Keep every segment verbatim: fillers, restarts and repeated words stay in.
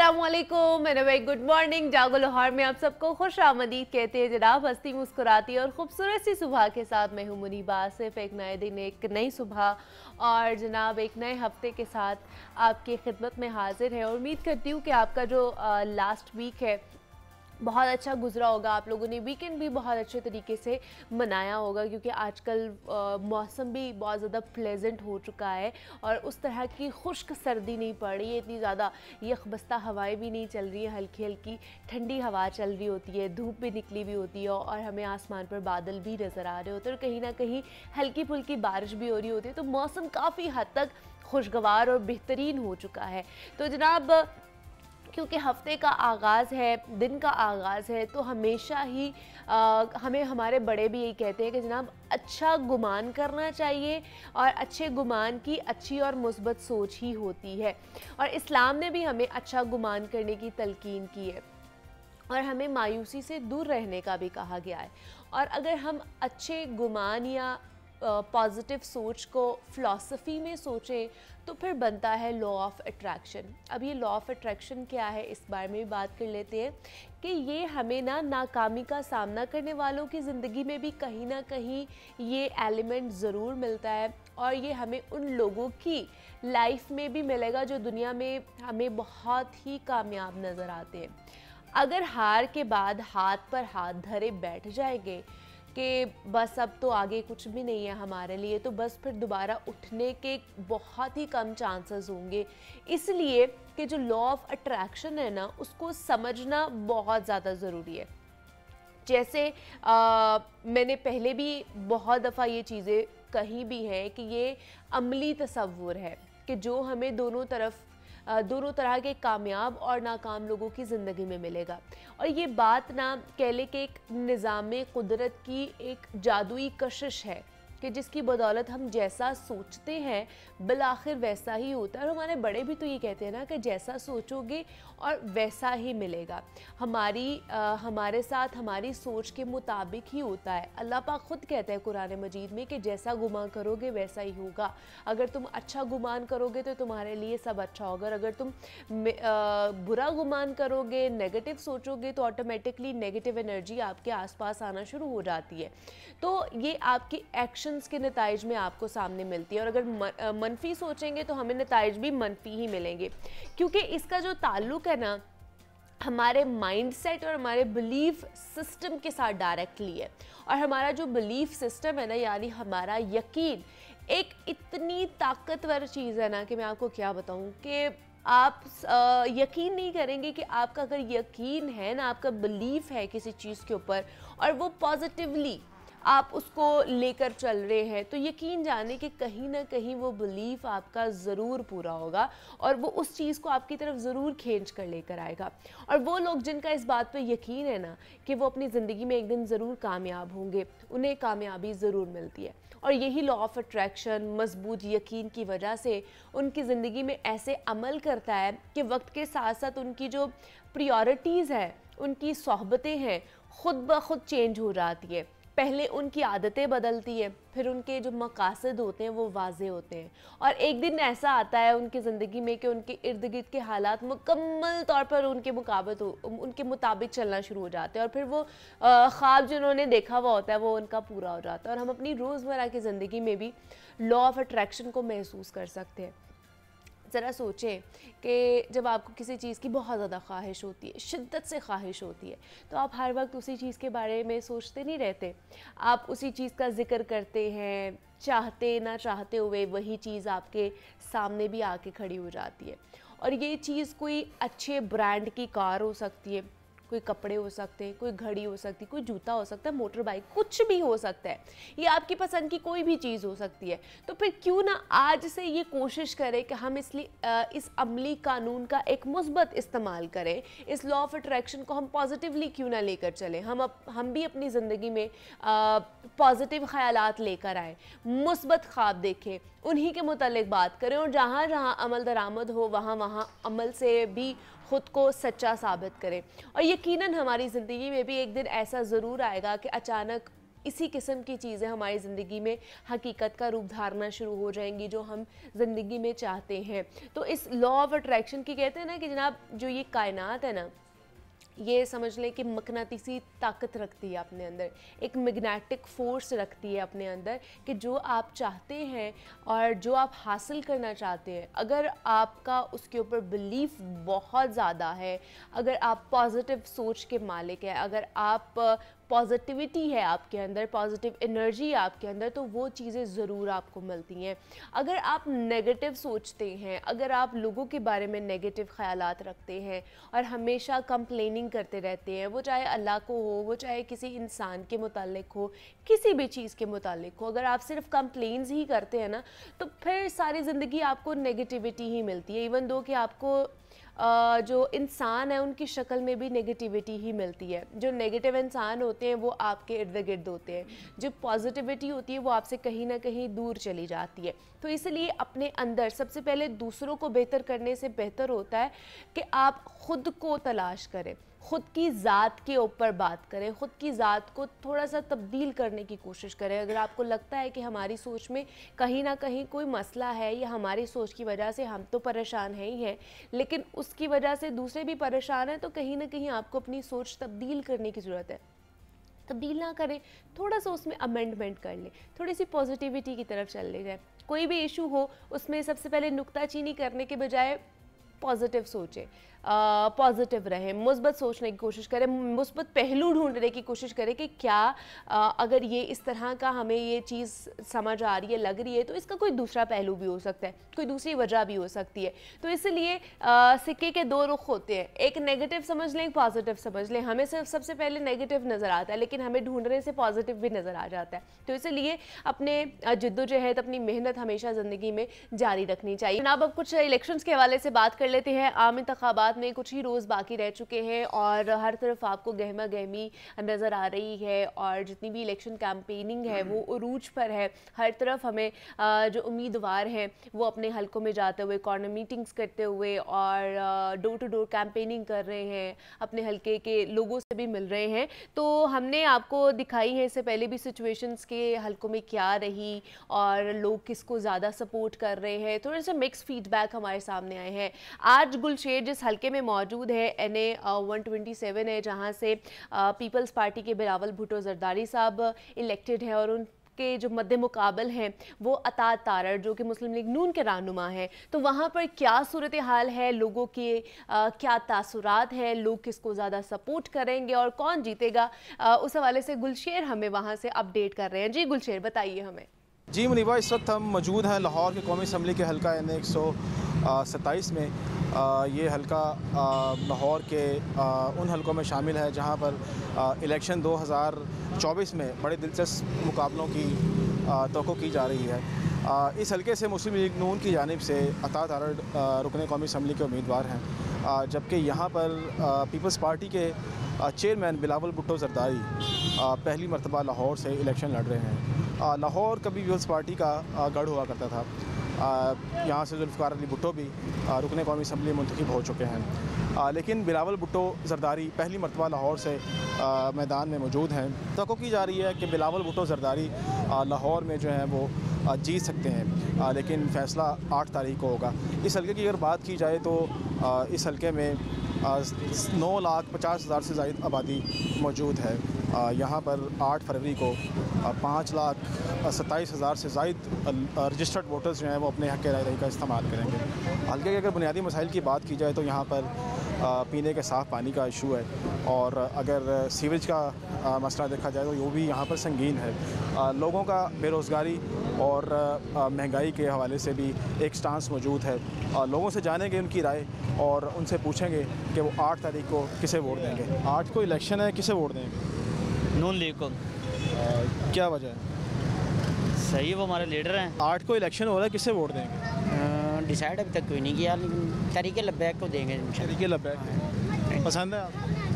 अस्सलामुअलैकुम and very good morning. जागो लाहौर में आप सबको खुश आमदीद कहते हैं जनाब। हंसती मुस्कुराती और खूबसूरत सी सुबह के साथ मैं हूं मुनीबा आसिफ। एक नए दिन, एक नई सुबह और जनाब एक नए हफ्ते के साथ आपकी खिदमत में हाजिर है। और उम्मीद करती हूँ कि आपका जो लास्ट वीक है बहुत अच्छा गुजरा होगा। आप लोगों ने वीकेंड भी बहुत अच्छे तरीके से मनाया होगा, क्योंकि आजकल मौसम भी बहुत ज़्यादा प्लेजेंट हो चुका है और उस तरह की खुश्क सर्दी नहीं पड़ रही है, इतनी ज़्यादा यखबस्ता हवाएं भी नहीं चल रही हैं, हल्की हल्की ठंडी हवा चल रही होती है, धूप भी निकली हुई होती है और हमें आसमान पर बादल भी नज़र आ रहे होते हैं और कहीं ना कहीं हल्की फुल्की बारिश भी हो रही होती है। तो मौसम काफ़ी हद तक खुशगवार और बेहतरीन हो चुका है। तो जनाब क्योंकि हफ्ते का आगाज़ है, दिन का आगाज़ है, तो हमेशा ही आ, हमें हमारे बड़े भी यही कहते हैं कि जनाब अच्छा गुमान करना चाहिए और अच्छे गुमान की अच्छी और मुस्बत सोच ही होती है। और इस्लाम ने भी हमें अच्छा गुमान करने की तलकीन की है और हमें मायूसी से दूर रहने का भी कहा गया है। और अगर हम अच्छे गुमान या पॉजिटिव सोच को फ़िलासफ़ी में सोचें तो फिर बनता है लॉ ऑफ अट्रैक्शन। अब ये लॉ ऑफ अट्रैक्शन क्या है, इस बारे में भी बात कर लेते हैं कि ये हमें ना नाकामी का सामना करने वालों की ज़िंदगी में भी कहीं ना कहीं ये एलिमेंट ज़रूर मिलता है और ये हमें उन लोगों की लाइफ में भी मिलेगा जो दुनिया में हमें बहुत ही कामयाब नज़र आते हैं। अगर हार के बाद हाथ पर हाथ धरे बैठ जाएंगे कि बस अब तो आगे कुछ भी नहीं है हमारे लिए, तो बस फिर दोबारा उठने के बहुत ही कम चांसेस होंगे। इसलिए कि जो लॉ ऑफ अट्रैक्शन है ना, उसको समझना बहुत ज़्यादा ज़रूरी है। जैसे आ, मैंने पहले भी बहुत दफ़ा ये चीज़ें कही भी हैं कि ये अमली तसव्वुर है कि जो हमें दोनों तरफ दोनों तरह के कामयाब और नाकाम लोगों की ज़िंदगी में मिलेगा। और ये बात ना कह ले कि एक निज़ाम कुदरत की एक जादुई कशिश है कि जिसकी बदौलत हम जैसा सोचते हैं बिलाखिर वैसा ही होता है। और हमारे बड़े भी तो ये कहते हैं ना कि जैसा सोचोगे और वैसा ही मिलेगा। हमारी आ, हमारे साथ हमारी सोच के मुताबिक ही होता है। अल्लाह पाक खुद कहता है कुरान मजीद में कि जैसा गुमान करोगे वैसा ही होगा। अगर तुम अच्छा गुमान करोगे तो तुम्हारे लिए सब अच्छा होगा, अगर तुम आ, बुरा गुमान करोगे, नेगेटिव सोचोगे, तो ऑटोमेटिकली नेगेटिव एनर्जी आपके आसपास आना शुरू हो जाती है। तो ये आपकी एक्शन के नताइज में आपको सामने मिलती है। और अगर मनफी सोचेंगे तो हमें नताइज भी मनफी ही मिलेंगे, क्योंकि इसका जो ताल्लुक है ना हमारे माइंडसेट और हमारे बिलीफ सिस्टम के साथ डायरेक्टली है। और हमारा जो बिलीफ सिस्टम है ना, यानी हमारा यकीन, एक इतनी ताकतवर चीज़ है ना कि मैं आपको क्या बताऊं कि आप यकीन नहीं करेंगे कि आपका अगर यकीन है ना, आपका बिलीफ है किसी चीज़ के ऊपर और वो पॉजिटिवली आप उसको लेकर चल रहे हैं, तो यकीन जाने कि कहीं ना कहीं वो बिलीफ आपका ज़रूर पूरा होगा और वो उस चीज़ को आपकी तरफ ज़रूर खींच कर लेकर आएगा। और वो लोग जिनका इस बात पे यकीन है ना कि वो अपनी ज़िंदगी में एक दिन ज़रूर कामयाब होंगे, उन्हें कामयाबी ज़रूर मिलती है। और यही लॉ ऑफ अट्रैक्शन मजबूत यकीन की वजह से उनकी ज़िंदगी में ऐसे अमल करता है कि वक्त के साथ साथ उनकी जो प्रायोरिटीज़ है, उनकी सोहबतें हैं, ख़ुद ब खुद चेंज हो जाती है। पहले उनकी आदतें बदलती है, फिर उनके जो मकासद होते हैं वो वाजे होते हैं और एक दिन ऐसा आता है उनकी ज़िंदगी में कि उनके इर्द गिर्द के हालात मुकम्मल तौर पर उनके मुकाबत हो उनके मुताबिक चलना शुरू हो जाते हैं और फिर वो ख्वाब जो उन्होंने देखा हुआ होता है वो उनका पूरा हो जाता है। और हम अपनी रोज़मर्रा की ज़िंदगी में भी लॉ ऑफ अट्रैक्शन को महसूस कर सकते हैं। ज़रा सोचें कि जब आपको किसी चीज़ की बहुत ज़्यादा ख्वाहिश होती है, शिद्दत से ख्वाहिश होती है, तो आप हर वक्त उसी चीज़ के बारे में सोचते नहीं रहते, आप उसी चीज़ का जिक्र करते हैं, चाहते ना चाहते हुए वही चीज़ आपके सामने भी आके खड़ी हो जाती है। और ये चीज़ कोई अच्छे ब्रांड की कार हो सकती है, कोई कपड़े हो सकते हैं, कोई घड़ी हो सकती है, कोई जूता हो सकता है, मोटर बाइक, कुछ भी हो सकता है, ये आपकी पसंद की कोई भी चीज़ हो सकती है। तो फिर क्यों ना आज से ये कोशिश करें कि हम इसलिए इस अमली कानून का एक मुस्बत इस्तेमाल करें, इस लॉ ऑफ अट्रैक्शन को हम पॉजिटिवली क्यों ना लेकर चलें, हम अप, हम भी अपनी ज़िंदगी में पॉजिटिव ख़यालात लेकर आएँ, मुस्बत ख्वाब देखें, उन्हीं के मुतालिक बात करें और जहाँ जहाँ अमल दरामद हो वहाँ वहाँ अमल से भी ख़ुद को सच्चा साबित करें। और यकीनन हमारी ज़िंदगी में भी एक दिन ऐसा ज़रूर आएगा कि अचानक इसी किस्म की चीज़ें हमारी ज़िंदगी में हकीकत का रूप धारना शुरू हो जाएंगी जो हम ज़िंदगी में चाहते हैं। तो इस लॉ ऑफ अट्रैक्शन की कहते हैं ना कि जनाब जो ये कायनात है ना, ये समझ लें कि मकनातीसी ताकत रखती है अपने अंदर, एक मैग्नेटिक फोर्स रखती है अपने अंदर कि जो आप चाहते हैं और जो आप हासिल करना चाहते हैं, अगर आपका उसके ऊपर बिलीफ बहुत ज़्यादा है, अगर आप पॉजिटिव सोच के मालिक हैं, अगर आप पॉजिटिविटी है आपके अंदर, पॉजिटिव एनर्जी आपके अंदर, तो वो चीज़ें ज़रूर आपको मिलती हैं। अगर आप नेगेटिव सोचते हैं, अगर आप लोगों के बारे में नेगेटिव ख़यालात रखते हैं और हमेशा कंप्लेनिंग करते रहते हैं, वो चाहे अल्लाह को हो, वो चाहे किसी इंसान के मुतालिक हो, किसी भी चीज़ के मुतालिक हो, अगर आप सिर्फ कंप्लेन्स ही करते हैं ना, तो फिर सारी ज़िंदगी आपको नेगेटिविटी ही मिलती है। इवन दो कि आपको Uh, जो इंसान है उनकी शक्ल में भी नेगेटिविटी ही मिलती है। जो नेगेटिव इंसान होते हैं वो आपके इर्द गिर्द होते हैं, जो पॉजिटिविटी होती है वो आपसे कहीं ना कहीं दूर चली जाती है। तो इसलिए अपने अंदर सबसे पहले दूसरों को बेहतर करने से बेहतर होता है कि आप ख़ुद को तलाश करें, ख़ुद की ज़ात के ऊपर बात करें, ख़ुद की ज़ात को थोड़ा सा तब्दील करने की कोशिश करें। अगर आपको लगता है कि हमारी सोच में कहीं ना कहीं कोई मसला है या हमारी सोच की वजह से हम तो परेशान हैं ही हैं, लेकिन उसकी वजह से दूसरे भी परेशान हैं, तो कहीं ना कहीं आपको अपनी सोच तब्दील करने की ज़रूरत है। तब्दील ना करें, थोड़ा सा उसमें अमेंडमेंट कर लें, थोड़ी सी पॉजिटिविटी की तरफ चल ले जाए। कोई भी इशू हो उसमें सबसे पहले नुक्ताचीनी करने के बजाय पॉजिटिव सोचें, पॉजिटिव रहें, मुस्बत सोचने की कोशिश करें, मुस्बत पहलू ढूंढने की कोशिश करें कि क्या आ, अगर ये इस तरह का हमें ये चीज़ समझ आ रही है, लग रही है, तो इसका कोई दूसरा पहलू भी हो सकता है, कोई दूसरी वजह भी हो सकती है। तो इसलिए सिक्के के दो रुख होते हैं, एक नेगेटिव समझ लें, एक पॉजिटिव समझ लें। हमें सिर्फ सबसे पहले नेगेटिव नज़र आता है, लेकिन हमें ढूंढने से पॉजिटिव भी नज़र आ जाता है। तो इसलिए अपने जद्दोजहद, अपनी मेहनत हमेशा ज़िंदगी में जारी रखनी चाहिए। जनाब अब कुछ इलेक्शंस के हवाले से बात कर लेते हैं। आम इंतखाबात में कुछ ही रोज़ बाकी रह चुके हैं और हर तरफ आपको गहमा गहमी नज़र आ रही है और जितनी भी इलेक्शन कैंपेनिंग है वो उरूज पर है। हर तरफ हमें जो उम्मीदवार हैं वो अपने हलकों में जाते हुए, कॉर्नर मीटिंग्स करते हुए और डोर टू डोर कैंपेनिंग कर रहे हैं, अपने हलके के लोगों से भी मिल रहे हैं। तो हमने आपको दिखाई है इससे पहले भी सिचुएशंस के हलकों में क्या रही और लोग किसको ज़्यादा सपोर्ट कर रहे हैं। थोड़े से मिक्स फीडबैक हमारे सामने आए हैं। आज गुलशेर जिस हलके में मौजूद है, N A one twenty seven है, जहां से पीपल्स पार्टी के बिलावल भुट्टो जरदारी साहब इलेक्टेड हैं और उन के जो मद्दे मुकाबल हैं वो अता तारड़ जो कि मुस्लिम लीग नून के रहनुमा हैं। तो वहाँ पर क्या सूरत हाल है, लोगों के आ, क्या तासुरात हैं, लोग किसको ज़्यादा सपोर्ट करेंगे और कौन जीतेगा, आ, उस हवाले से गुलशेर हमें वहाँ से अपडेट कर रहे हैं। जी गुलशेर बताइए हमें। जी मुनीबा, इस वक्त हम मौजूद हैं लाहौर के कौमी असम्बली के हल्का एन एक सौ सत्ताईस में। आ, ये हल्का लाहौर के आ, उन हलकों में शामिल है जहां पर आ, इलेक्शन दो हज़ार चौबीस में बड़े दिलचस्प मुकाबलों की तवक्को की जा रही है। आ, इस हलके से मुस्लिम लीग नून की जानिब से अता तारड़ रुकने कौमी असम्बली के उम्मीदवार हैं, जबकि यहाँ पर आ, पीपल्स पार्टी के चेयरमैन बिलावल भुट्टो जरदारी पहली मरतबा लाहौर से इलेक्शन लड़ रहे हैं। लाहौर कभी पीपल्स पार्टी का गढ़ हुआ करता था। यहाँ से जुल्फ़िकार अली भुट्टो भी रुकने कौमी असम्बली मुंतखब हो चुके हैं, आ, लेकिन बिलावल भुट्टो जरदारी पहली मरतबा लाहौर से आ, मैदान में मौजूद हैं। तवक्को की जा रही है कि बिलावल भुट्टो जरदारी लाहौर में जो है वो आ, जीत सकते हैं, आ, लेकिन फ़ैसला आठ तारीख को होगा। इस हल्के की अगर बात की जाए तो आ, इस हल्के में नौ लाख पचास हज़ार से ज़ायद आबादी मौजूद है। यहाँ पर आठ फरवरी को पाँच लाख सत्ताईस हज़ार से ज़ायद रजिस्टर्ड वोटर्स जो हैं वो अपने हक़ राय का इस्तेमाल करेंगे। हल्के के अगर बुनियादी मसाइल की बात की जाए तो यहाँ पर पीने के साफ़ पानी का इशू है और अगर सीवेज का मसला देखा जाए तो वो भी यहाँ पर संगीन है। लोगों का बेरोज़गारी और महंगाई के हवाले से भी एक स्टांस मौजूद है। लोगों से जानेंगे उनकी राय और उनसे पूछेंगे कि वो आठ तारीख को किसे वोट देंगे। आठ को इलेक्शन है, किसे वोट देंगे? नून लीग को। क्या वजह है? सही है, वो हमारे लीडर हैं। आठ को इलेक्शन हो रहा है, किसे वोट देंगे? डिसाइड अभी तक कोई नहीं किया, लेकिन तरीके लब्बैक को देंगे। तरीके लब्बैक पसंद है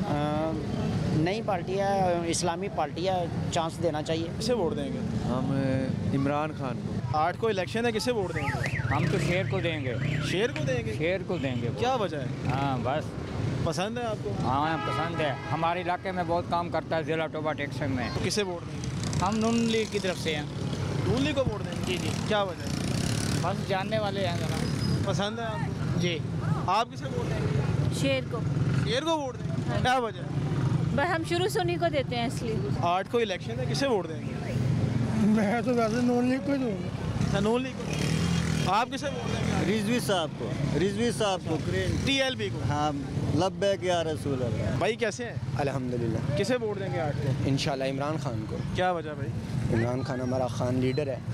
आपको? नई पार्टी है, इस्लामी पार्टी है, चांस देना चाहिए। किसे वोट देंगे? हम इमरान खान को। आठ को इलेक्शन है, किसे वोट देंगे? हम तो शेर को देंगे। शेर को देंगे? शेर को देंगे। क्या वजह है? हाँ बस पसंद है आपको? हाँ पसंद है, हमारे इलाके में बहुत काम करता है ज़िला टोबा टेक्शन में। तो किसे वोट देंगे? हम नून लीग की तरफ से हैं। नून लीग को वोट देंगे? जी जी, क्या वजह है? बस जानने वाले हैं ज़रा। पसंद है आपको? जी। आप किसे वोट देंगे? शेर को। शेर को वोट देंगे? क्या वजह है? बस हम शुरू से उन्हीं को देते हैं इसलिए। आठ को इलेक्शन है, किसे वोट देंगे? मैं तो वैसे नून लीग को दूँगा। अच्छा, नून लीग को। आप किसे वोट देंगे? रिजवी साहब को, रिजवी साहब को, टी एल बी को। हाँ, लब्बैक या रसूल अल्लाह। भाई कैसे हैं? अल्हम्दुलिल्लाह। किसे वोट देंगे आठ को? इंशाल्लाह इमरान खान को। क्या वजह भाई? इमरान खान हमारा खान लीडर है।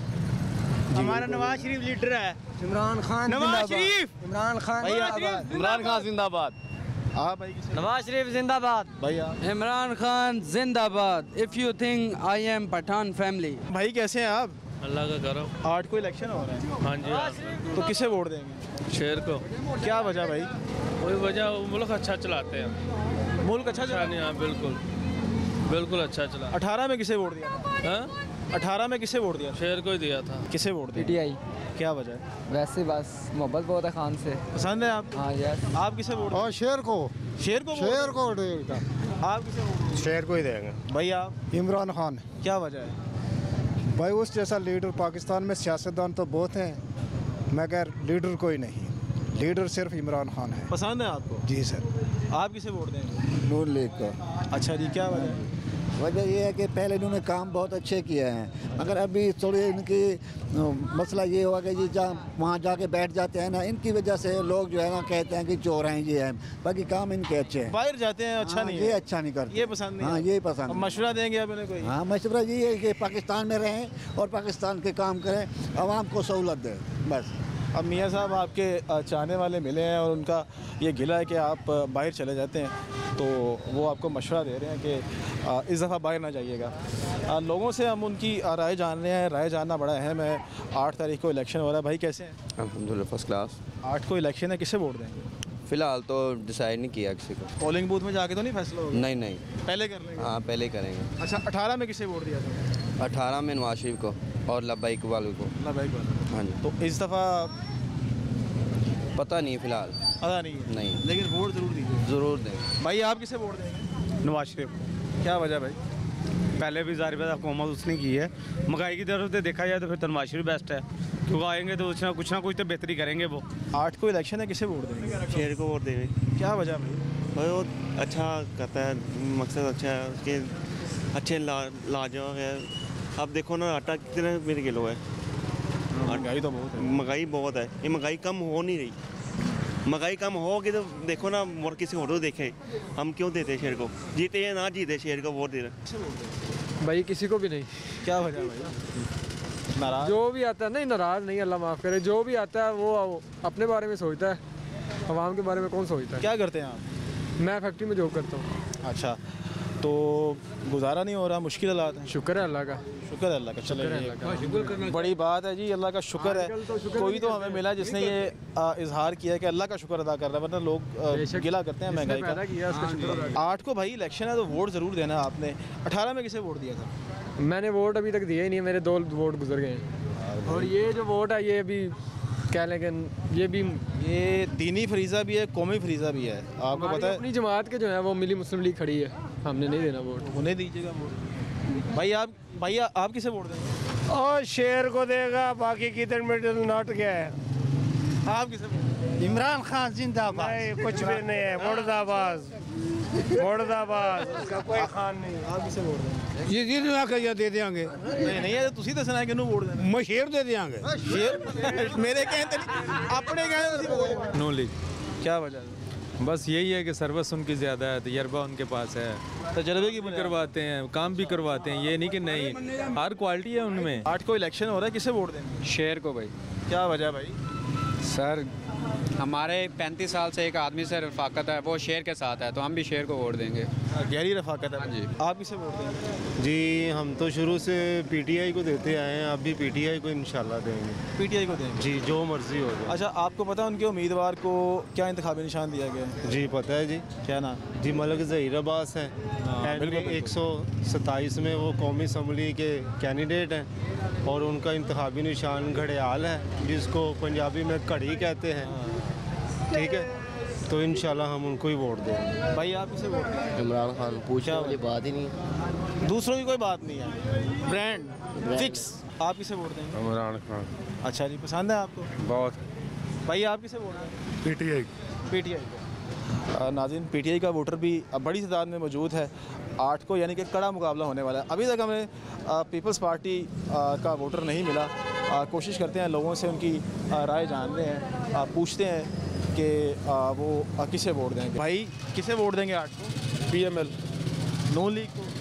हमारा नवाज शरीफ लीडर है। इमरान खान नवाज शरीफ। इमरान खान इमरान खान जिंदाबाद। हाँ भाई किसे? नवाज शरीफ जिंदाबाद। भैया इमरान खान जिंदाबाद। If you think I am Pathan family. भाई कैसे हैं आप? अल्लाह का करम। आठ को इलेक्शन हो रहा है। हाँ जी, हाँ। तो किसे वोट देंगे? शेर को। क्या वजह भाई? वही वजह, वो मुल्क अच्छा चलाते हैं। मुल्क अच्छा अच्छा नहीं, हाँ बिल्कुल बिल्कुल अच्छा चला। अठारह में किसे वोट दिया? हाँ, अठारह में किसे वोट दिया? शेर को ही दिया था। किसे वोट दिया? पीटीआई। क्या वजह है? वैसे बस मोहब्बत बहुत है खान से। पसंद है आप? हाँ यस। आप किसे वोट? और शेर को। शेर को? शेर को देगा। आप किसे वोट? शेर को ही देंगे। भाई आप? इमरान खान। क्या वजह है? भाई उस जैसा लीडर पाकिस्तान में सियासतदान तो बहुत हैं, मगर लीडर कोई नहीं। लीडर सिर्फ इमरान खान है। पसंद है आपको? जी सर। आप किसे वोट देंगे? नून लीग को। अच्छा जी, क्या वजह है? वजह ये है कि पहले इन्होंने काम बहुत अच्छे किए हैं, मगर अभी थोड़ी इनकी मसला ये हुआ कि जी जहाँ वहाँ जाके बैठ जाते हैं ना, इनकी वजह से लोग जो है ना कहते हैं कि चोर हैं ये हैं। बाकी काम इनके अच्छे हैं। बाहर जाते हैं अच्छा हाँ, नहीं ये है? अच्छा नहीं करते। ये पसंद नहीं हाँ, है? ये पसंद अब नहीं। मशवरा देंगे आप इन्हें कोई? हाँ, मशवरा ये है कि पाकिस्तान में रहें और पाकिस्तान के काम करें, आवाम को सहूलत दें, बस। अब मियाँ साहब आपके चाहने वाले मिले हैं और उनका ये गिला है कि आप बाहर चले जाते हैं, तो वो आपको मशवरा दे रहे हैं कि इस दफ़ा बाहर ना जाइएगा। लोगों से हम उनकी राय जान रहे हैं। राय जानना बड़ा अहम है। आठ तारीख को इलेक्शन हो रहा है। भाई कैसे हैं? अल्हम्दुलिल्लाह फर्स्ट क्लास। आठ को इलेक्शन है, किसे वोट देंगे? फ़िलहाल तो डिसाइड नहीं किया किसी को। पोलिंग बूथ में जाके तो नहीं फैसला होगा? नहीं नहीं, पहले कर लेंगे। हाँ पहले ही करेंगे। अच्छा, अठारह में किसे वोट दिया था? अठारह में नवाज शरीफ को और लब्बैक वालों को। लब्बैक वालों। हाँ जी। तो इस दफ़ा पता नहीं फ़िलहाल। पता नहीं है? नहीं, लेकिन वोट ज़रूर दीजिए। ज़रूर दें। भाई आप किसे वोट देंगे? नवाज शरीफ। क्या वजह भाई? पहले भी ज़ाहिर बात हुकूमत उसने की है। महंगाई की तरफ से देखा जाए तो फिर तो नवाज शरीफ बेस्ट है, क्योंकि आएंगे तो कुछ ना कुछ ना कुछ तो बेहतरी करेंगे वो। आठ को इलेक्शन है, किसे वोट देंगे? शेर को वोट देंगे। क्या वजह भाई? भाई वो अच्छा करता है, मकसद अच्छा है उसके, अच्छे ला लाजवाब है। अब देखो ना आटा कितने रुपये किलो है। महंगाई तो बहुत है। महंगाई बहुत है। ये महंगाई कम हो नहीं रही। महंगाई कम होगी तो देखो ना, और किसी और को देखे। हम क्यों देते शेर को? जीते या ना जीते, शेर को वोट दे रहे। भाई किसी को भी नहीं। क्या वजह भाई? नाराज? जो भी आता है नहीं, नाराज नहीं, अल्लाह माफ़ करे। जो भी आता है वो अपने बारे में सोचता है, आवाम के बारे में कौन सोचता है? क्या करते हैं आप? मैं फैक्ट्री में जॉब करता हूँ। अच्छा, तो गुजारा नहीं हो रहा, मुश्किल हालात हैं? शुक्र है अल्लाह का। शुक्र है अल्लाह का। चलिए, बड़ी बात है जी, अल्लाह का शुक्र है। कोई तो हमें मिला जिसने ये इजहार किया है कि अल्लाह का शुक्र अदा कर रहा है, वरना लोग गिला करते हैं महंगाई का। आठ को भाई इलेक्शन है तो वोट ज़रूर देना आपने। अठारह में किसे वोट दिया था? मैंने वोट अभी तक दिया ही नहीं, मेरे दो वोट गुजर गए हैं। और ये जो वोट है ये भी कह लेकिन ये भी ये दीनी फरीज़ा भी है, कौमी फरीज़ा भी है। आपको पता है अपनी जमात के जो है वो मिली मुस्लिम लीग खड़ी है, हमने नहीं देना वोट। उन्हें दीजिएगा वोट। भाई आप भाई आप किसे वोट देंगे? और शेर को देगा, बाकी किधर मिडल नॉट गया है। आप किसे वोट? इमरान खान जिंदाबाद। नहीं, कुछ भी नहीं है। मुर्दाबाद मुर्दाबाद, उसका कोई खान नहीं। आप किसे वोट देंगे? ये जी या दे देंगे। नहीं नहीं, ये तुसी दसना है कि वोट देना। मैं शेर दे देंगे। शेर मेरे कहते नहीं, अपने कहते। नून लीग। क्या वजह? बस यही है कि सर्विस उनकी ज़्यादा है, तजर्बा उनके पास है, तजर्बे की करवाते हैं, काम भी करवाते हैं। ये नहीं कि नहीं, हर क्वालिटी है उनमें। आठ को इलेक्शन हो रहा है, किसे वोट देंगे? शेर को भाई। क्या वजह भाई? सर हमारे पैंतीस साल से एक आदमी से रफाकत है, वो शेर के साथ है, तो हम भी शेर को वोट देंगे। गहरी रफाकत है जी। आप किसे वोट देंगे? जी हम तो शुरू से पीटीआई को देते आए हैं, अब भी पीटीआई को इंशाल्लाह देंगे। पीटीआई को देंगे जी, जो मर्जी हो जाए। अच्छा, आपको पता है उनके उम्मीदवार को क्या इंतखाबी निशान दिया गया है? जी पता है जी। क्या नाम? जी मलिक ज़हीर अब्बास हैं। एक सौ सत्ताईस में वो कौमी असम्बली के कैंडिडेट हैं और उनका इंतखाबी निशान घड़ियाल है, जिसको पंजाबी में घड़ी कहते हैं। ठीक है, तो इंशाल्लाह हम उनको ही वोट देंगे। भाई आप किसे वोट देंगे? इमरान खान। पूछने वाली बात ही नहीं है, दूसरों की कोई बात नहीं है, ब्रांड फिक्स। आप किसे वोट देंगे? इमरान खान। अच्छा जी, पसंद है आपको? बहुत। भाई आप किसे वोट देंगे? पीटीआई। पीटीआई को। नाज़रीन, पीटीआई का वोटर भी बड़ी तादाद में मौजूद है आठ को, यानी कि कड़ा मुकाबला होने वाला है। अभी तक हमें पीपल्स पार्टी का वोटर नहीं मिला। आ, कोशिश करते हैं लोगों से उनकी आ, राय जान रहे हैं, आ, पूछते हैं कि आ, वो आ, किसे वोट देंगे। भाई किसे वोट देंगे आठ को? पीएमएल। नून लीग को?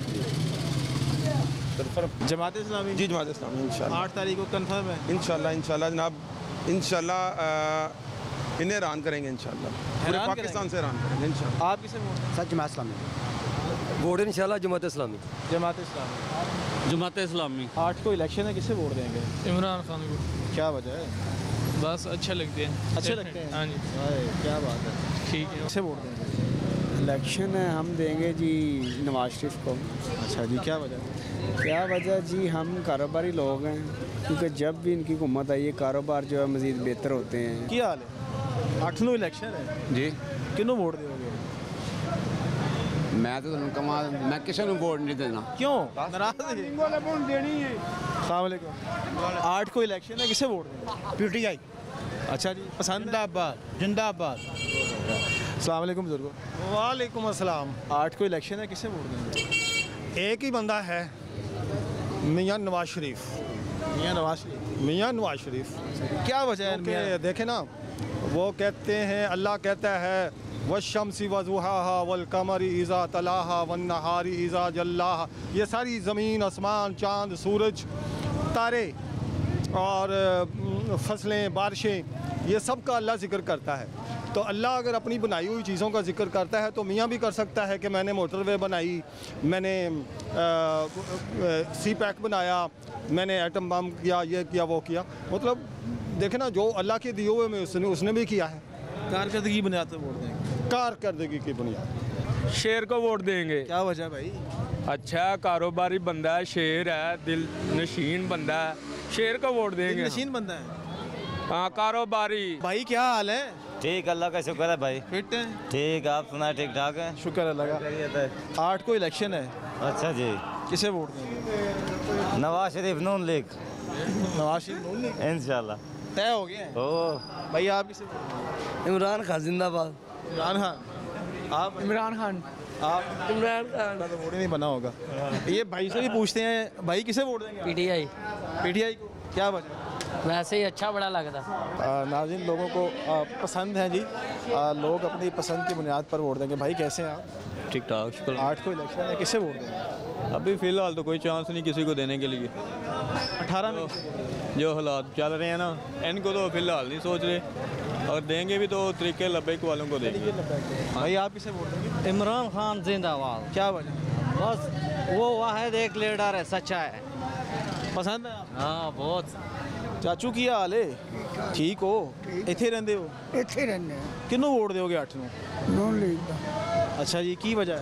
जमात इस्लामी? जी जमात इस्लामी इंशाल्लाह। आठ तारीख को कंफर्म है? इंशाल्लाह इंशाल्लाह जनाब, इंशाल्लाह इन्हें ऐलान करेंगे इंशाल्लाह, पूरे पाकिस्तान से ऐलान करेंगे इंशाल्लाह। आप किसे वोट देंगे? सच जमात इस्लामी। वोट इंशाल्लाह जमात इस्लामी। जमात इस्लामी। जमात इस्लामी। आठ को इलेक्शन है, किसे वोट देंगे? इमरान खान को। क्या वजह है? बस अच्छे लगते हैं। अच्छे लगते हैं? हाँ जी। क्या बात है, ठीक है। किसे वोट देंगे? इलेक्शन है, हम देंगे जी नवाज शरीफ को। अच्छा जी, क्या वजह? क्या वजह जी, हम कारोबारी लोग हैं, क्योंकि जब भी इनकी हुकूमत आई है कारोबार जो है मज़ीद बेहतर होते हैं। क्या हाल है? अठ नू इलेक्शन है जी, किनू वोट दोगे? मैं तो कमा मैं किसी को वोट नहीं देना। क्यों नाराज है? वोट देनी है। अस्सलाम वालेकुम। आठ को इलेक्शन है, किसे वोट देंगे? पीटीआई। अच्छा जी, पसंद? जिंदाबाद जिंदाबाद। अस्सलाम वालेकुम बुजुर्गो। वालेकुम अस्सलाम। आठ को इलेक्शन है, किसे वोट देंगे? एक ही बंदा है, मियां नवाज शरीफ। मियां नवाज शरीफ। मियां नवाज शरीफ। क्या वजह है? क्योंकि देखे ना, वो कहते हैं, अल्लाह कहता है वशम्सी वज़ुहाहा वल कमरी इज़ा तलाहा वन नहारी इज़ा जल्लाहा। ये सारी ज़मीन, आसमान, चाँद, सूरज, तारे और फसलें, बारिशें, ये सब का अल्लाह ज़िक्र करता है। तो अल्लाह अगर अपनी बनाई हुई चीज़ों का जिक्र करता है तो मियाँ भी कर सकता है कि मैंने मोटरवे बनाई, मैंने सी पैक बनाया, मैंने एटम बम किया, ये किया, वो किया। मतलब देखे ना, जो अल्लाह के दिए हुए में उसने उसने भी किया है। कारकर्दगी की बुनियाद पर वोट देंगे? कारकर्दगी की बुनियाद। शेर को वोट देंगे। क्या वजह भाई? अच्छा कारोबारी बंदा है, शेर है, दिल नशीन बंदा है, शेर को वोट देंगे। नशीन बंदा है? हाँ, कारोबारी। भाई क्या हाल है? ठीक, अल्लाह का शुक्र है भाई। फिट है? ठीक, आप सुना? ठीक ठाक है, शुक्र अल्लाह का। आठ को इलेक्शन है। अच्छा जी, किसे वोट देंगे? नवाज शरीफ नून लीग। नवाज शरीफ नून लीग इंशाल्लाह तय हो गया है। ओ भाई आप किसे वोट देंगे? इमरान खान जिंदाबाद। इमरान खान। आप? इमरान खान। आप? इमरान खान। तो वोट ही नहीं बना होगा। ये भाई से भी पूछते हैं, भाई किसे वोट देंगे? पीटीआई। पीटीआई को? क्या वजह? वैसे ही अच्छा बड़ा लगता। नाज़रीन, लोगों को आ, पसंद है जी, आ, लोग अपनी पसंद की बुनियाद पर वोट देंगे। भाई कैसे हैं आप? ठीक ठाक, शुक्र। आठ को इलेक्शन है, किसे वोट देंगे? अभी फ़िलहाल तो कोई चांस नहीं किसी को देने के लिए। अठारह में जो हालात चल रहे हैं ना, इनको तो फ़िलहाल नहीं सोच रहे, और देंगे भी तो तरीके लब्बैक वालों को देंगे। भाई आप किसे वोट देंगे? इमरान खान जिंदाबाद। क्या वजह? बस वो वाहिद एक लीडर है, सच्चा है। पसंद है? हाँ बहुत। चाचू की हाल है? ठीक हो? इत्थे रहंदे हो? ਇੱਥੇ ਰਹਿੰਦੇ ਆ किन्नू वोट दोगे अठ नू? नून लीग ਦਾ अच्छा जी, की वजह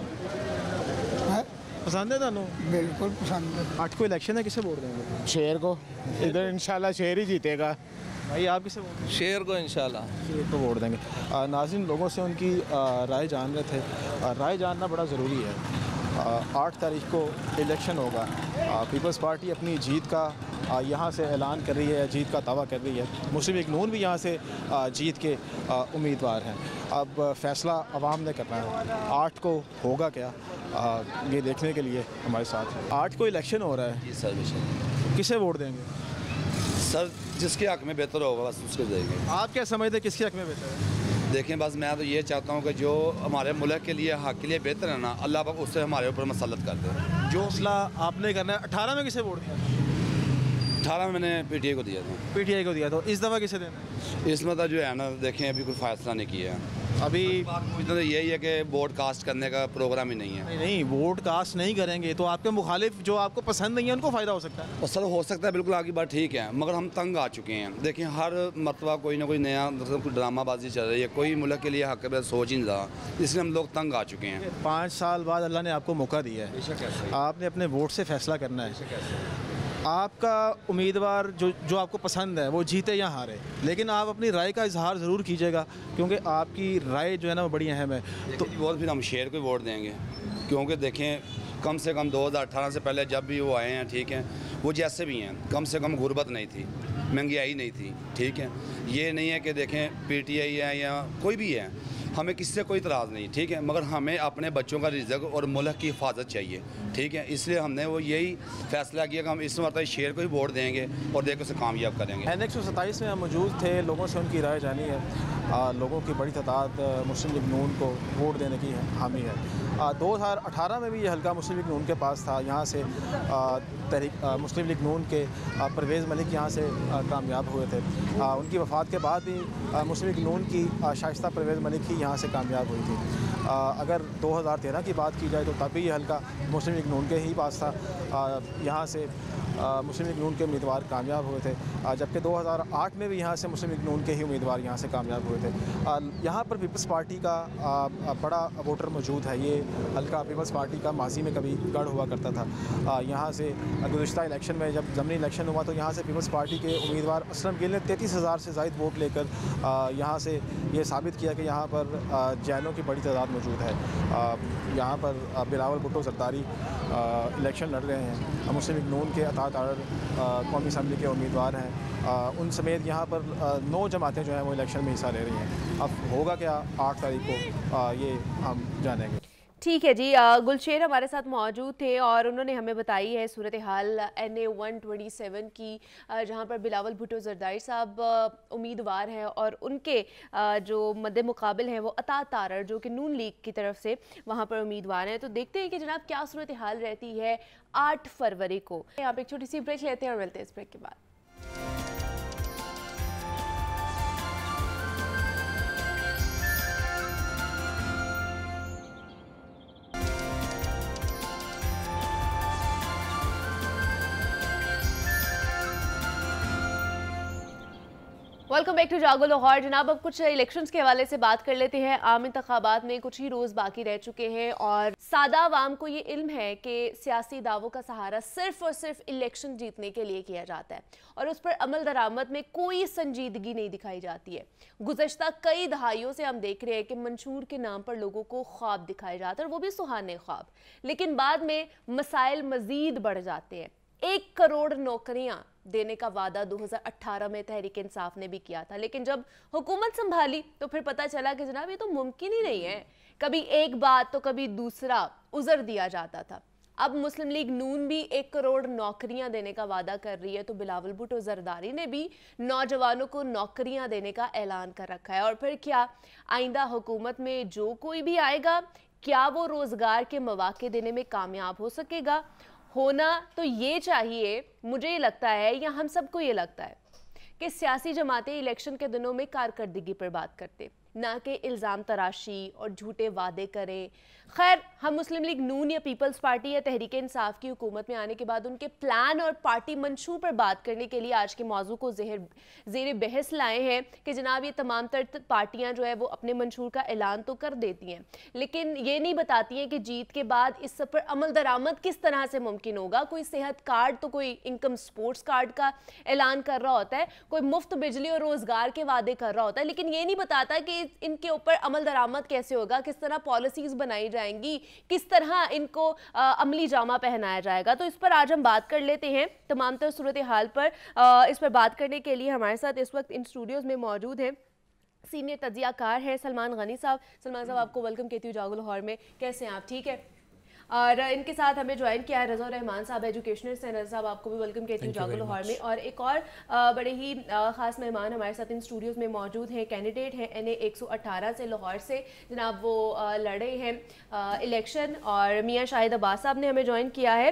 है? है पसंद है थानू? बिल्कुल पसंद है। आठ को इलेक्शन है, किसे वोट देंगे? शेर को। इधर इंशाल्लाह शेर ही जीतेगा। भाई आप किसे वोट देंगे? शेर को इंशाल्लाह। शेर को वोट देंगे। आ, नाज़रीन, लोगों से उनकी आ, राय जान रहे थे। आ, राय जानना बड़ा ज़रूरी है। आठ तारीख को इलेक्शन होगा। आ, पीपल्स पार्टी अपनी जीत का आ, यहाँ से ऐलान कर रही है, जीत का दावा कर रही है। मुस्लिम लीग नून भी यहाँ से आ, जीत के आ, उम्मीदवार हैं। अब फैसला आवाम ने करना है, आठ को होगा क्या, आ, ये देखने के लिए हमारे साथ हैं। आठ को इलेक्शन हो रहा है जी सर, किसे वोट देंगे? सर जिसके हक में बेहतर होगा बस उसको देंगे। आप क्या समझते हैं किसके हक में बेहतर है? देखें, बस मैं तो ये चाहता हूँ कि जो हमारे मुल्क के लिए हक के लिए बेहतर है ना, अल्लाह पाक उससे हमारे ऊपर मसलत कर दे। जो मसला आपने करना है। अठारह में किसे वोट दिया? अठारह में मैंने पीटीआई को दिया था। पीटीआई को दिया, तो इस दफ़ा किसे देना है? इस मतलब जो है ना, देखें अभी कोई फैसला नहीं किया है। अभी इतना तो यही है कि वोट कास्ट करने का प्रोग्राम ही नहीं है। नहीं नहीं, वोट कास्ट नहीं करेंगे तो आपके मुखालिफ जो आपको पसंद नहीं है उनको फ़ायदा हो सकता है। और सर हो सकता है, बिल्कुल आपकी बात ठीक है, मगर हम तंग आ चुके हैं। देखिए हर मरतबा कोई ना कोई नया मतलब कोई ड्रामाबाजी चल रही है, कोई मुल्क के लिए हक में सोच ही नहीं रहा, इसलिए हम लोग तंग आ चुके हैं। पाँच साल बाद अल्लाह ने आपको मौका दिया है, आपने अपने वोट से फैसला करना है। आपका उम्मीदवार जो जो आपको पसंद है वो जीते या हारे, लेकिन आप अपनी राय का इजहार ज़रूर कीजिएगा, क्योंकि आपकी राय जो है ना वो बड़ी अहम है। तो वोट फिर हम शेर को वोट देंगे, क्योंकि देखें कम से कम दो हज़ार अठारह से पहले जब भी वो आए हैं, ठीक है, वो जैसे भी हैं, कम से कम गुर्बत नहीं थी, महंगाई नहीं थी, ठीक है। ये नहीं है कि देखें पीटीआई है या कोई भी है, हमें किससे कोई इतराज़ नहीं, ठीक है, मगर हमें अपने बच्चों का रिज़्क और मुल्क की हिफाजत चाहिए, ठीक है। इसलिए हमने वो यही फैसला किया कि हम इस मरतबा शेर को ही वोट देंगे और देख उसे कामयाब करेंगे। एन एक सौ सत्ताईस में हम मौजूद थे, लोगों से उनकी राय जानी है। आ, लोगों की बड़ी तादाद मुस्लिम लीग नून को वोट देने की हामी है। दो हज़ार अठारह में भी ये हल्का मुस्लिम लीग नून के पास था, यहाँ से तहरीक मुस्लिम लीग नून के आ, परवेज़ मलिक यहाँ से आ, कामयाब हुए थे। आ, उनकी वफ़ात के बाद भी आ, मुस्लिम लीग नून की आ, शाइस्ता परवेज़ मलिक ही यहाँ से कामयाब हुई थी। आ, अगर दो हज़ार तेरह की बात की जाए तो तब भी ये हल्का मुस्लिम लीग नून के ही पास था, यहाँ से आ, मुस्लिम लीग नून के उम्मीदवार कामयाब हुए थे, जबकि दो हज़ार आठ में भी यहाँ से मुस्लिम लीग नून के ही उम्मीदवार यहाँ से कामयाब हुए थे। आ, यहाँ पर पीपल्स पार्टी का आ, बड़ा वोटर मौजूद है। ये हल्का पीपल्स पार्टी का माजी में कभी गढ़ हुआ करता था। आ, यहाँ से गुज़श्ता इलेक्शन में जब ज़मनी इलेक्शन हुआ तो यहाँ से पीपल्स पार्टी के उम्मीदवार असलम गिल ने तैंतीस हज़ार से ज़ायद वोट लेकर यहाँ से ये साबित किया कि यहाँ पर जैनों की बड़ी तादाद मौजूद है। यहाँ पर बिलावल भुट्टो जरदारी इलेक्शन लड़ रहे हैं, मुस्लिम लीग नून के अतात आर्डर कौमी असम्बली के उम्मीदवार हैं, आ, उन समेत यहाँ पर आ, नौ जमातें जो हैं वो इलेक्शन में हिस्सा ले रही हैं। अब होगा क्या आठ तारीख को, आ, ये हम जानेंगे। ठीक है जी, गुलशेर हमारे साथ मौजूद थे और उन्होंने हमें बताई है सूरत हाल N A one twenty seven की, जहाँ पर बिलावल भुट्टो जरदारी साहब उम्मीदवार हैं और उनके जो मद्दे मुकाबिल हैं वो अतात तारर जो कि नून लीग की तरफ से वहाँ पर उम्मीदवार हैं। तो देखते हैं कि जनाब क्या सूरत हाल रहती है आठ फरवरी को। यहाँ पर एक छोटी सी ब्रेक लेते हैं और मिलते हैं इस ब्रेक के बाद। वेलकम बैक टू जागो लाहौर। जनाब अब कुछ इलेक्शंस के हवाले से बात कर लेते हैं। आम इंतखाबात में कुछ ही रोज़ बाकी रह चुके हैं और सादा आवाम को ये इल्म है कि सियासी दावों का सहारा सिर्फ और सिर्फ इलेक्शन जीतने के लिए किया जाता है और उस पर अमल दरामद में कोई संजीदगी नहीं दिखाई जाती है। गुज़श्ता कई दहाइयों से हम देख रहे हैं कि मंशूर के नाम पर लोगों को ख्वाब दिखाए जाते हैं और वो भी सुहाने ख्वाब, लेकिन बाद में मसाइल मज़ीद बढ़ जाते हैं। एक करोड़ नौकरियां देने का वादा दो हज़ार अठारह में तहरीक इंसाफ ने भी किया था, लेकिन जब हुकूमत संभाली तो फिर पता चला कि जनाब ये तो मुमकिन ही नहीं है। कभी एक बात तो कभी दूसरा उज़र दिया जाता था। अब मुस्लिम लीग नून भी एक करोड़ नौकरियां देने का वादा कर रही है, तो बिलावल भुट्टो जरदारी ने भी नौजवानों को नौकरियां देने का ऐलान कर रखा है। और फिर क्या आइंदा हुकूमत में जो कोई भी आएगा, क्या वो रोजगार के मौके देने में कामयाब हो सकेगा? होना तो ये चाहिए, मुझे ये लगता है या हम सबको ये लगता है कि सियासी जमातें इलेक्शन के दिनों में कारकर्दगी पर बात करते, ना कि इल्ज़ाम तराशी और झूठे वादे करें। खैर, हम मुस्लिम लीग नून या पीपल्स पार्टी या तहरीक इंसाफ की हुकूमत में आने के बाद उनके प्लान और पार्टी मंशूर पर बात करने के लिए आज के मौजू को ज़ेर बहस लाए हैं कि जनाब ये तमाम तर पार्टियां जो है वो अपने मंशूर का ऐलान तो कर देती हैं, लेकिन ये नहीं बताती हैं कि जीत के बाद इस सब पर अमल दरामद किस तरह से मुमकिन होगा। कोई सेहत कार्ड तो कोई इनकम स्पोर्ट्स कार्ड का ऐलान कर रहा होता है, कोई मुफ्त बिजली और रोज़गार के वादे कर रहा होता है, लेकिन ये नहीं बताता कि इनके ऊपर अमल दरामद कैसे होगा, किस तरह पॉलिसीज बनाई जाएंगी, किस तरह इनको आ, अमली जामा पहनाया जाएगा। तो इस पर आज हम बात कर लेते हैं। तमाम तर सूरत हाल पर आ, इस पर बात करने के लिए हमारे साथ इस वक्त इन स्टूडियोज में मौजूद हैं सीनियर तजियाकार हैं सलमान गनी साहब। सलमान साहब, आपको वेलकम कहती हूँ जागो लाहौर में। कैसे हैं आप? ठीक है। और इनके साथ हमें ज्वाइन किया है रज़ा रहमान साहब, एजुकेशनिस्ट हैं। रज़ा साहब, आपको भी वेलकम कहती हूँ जागो लाहौर में। और एक और बड़े ही ख़ास मेहमान हमारे साथ इन स्टूडियोज़ में मौजूद हैं, कैंडिडेट हैं एन ए एक सौ अठारह से लाहौर से, जनाब वो लड़े हैं इलेक्शन, और मियाँ शाहिद अब्बास साहब ने हमें ज्वाइन किया है।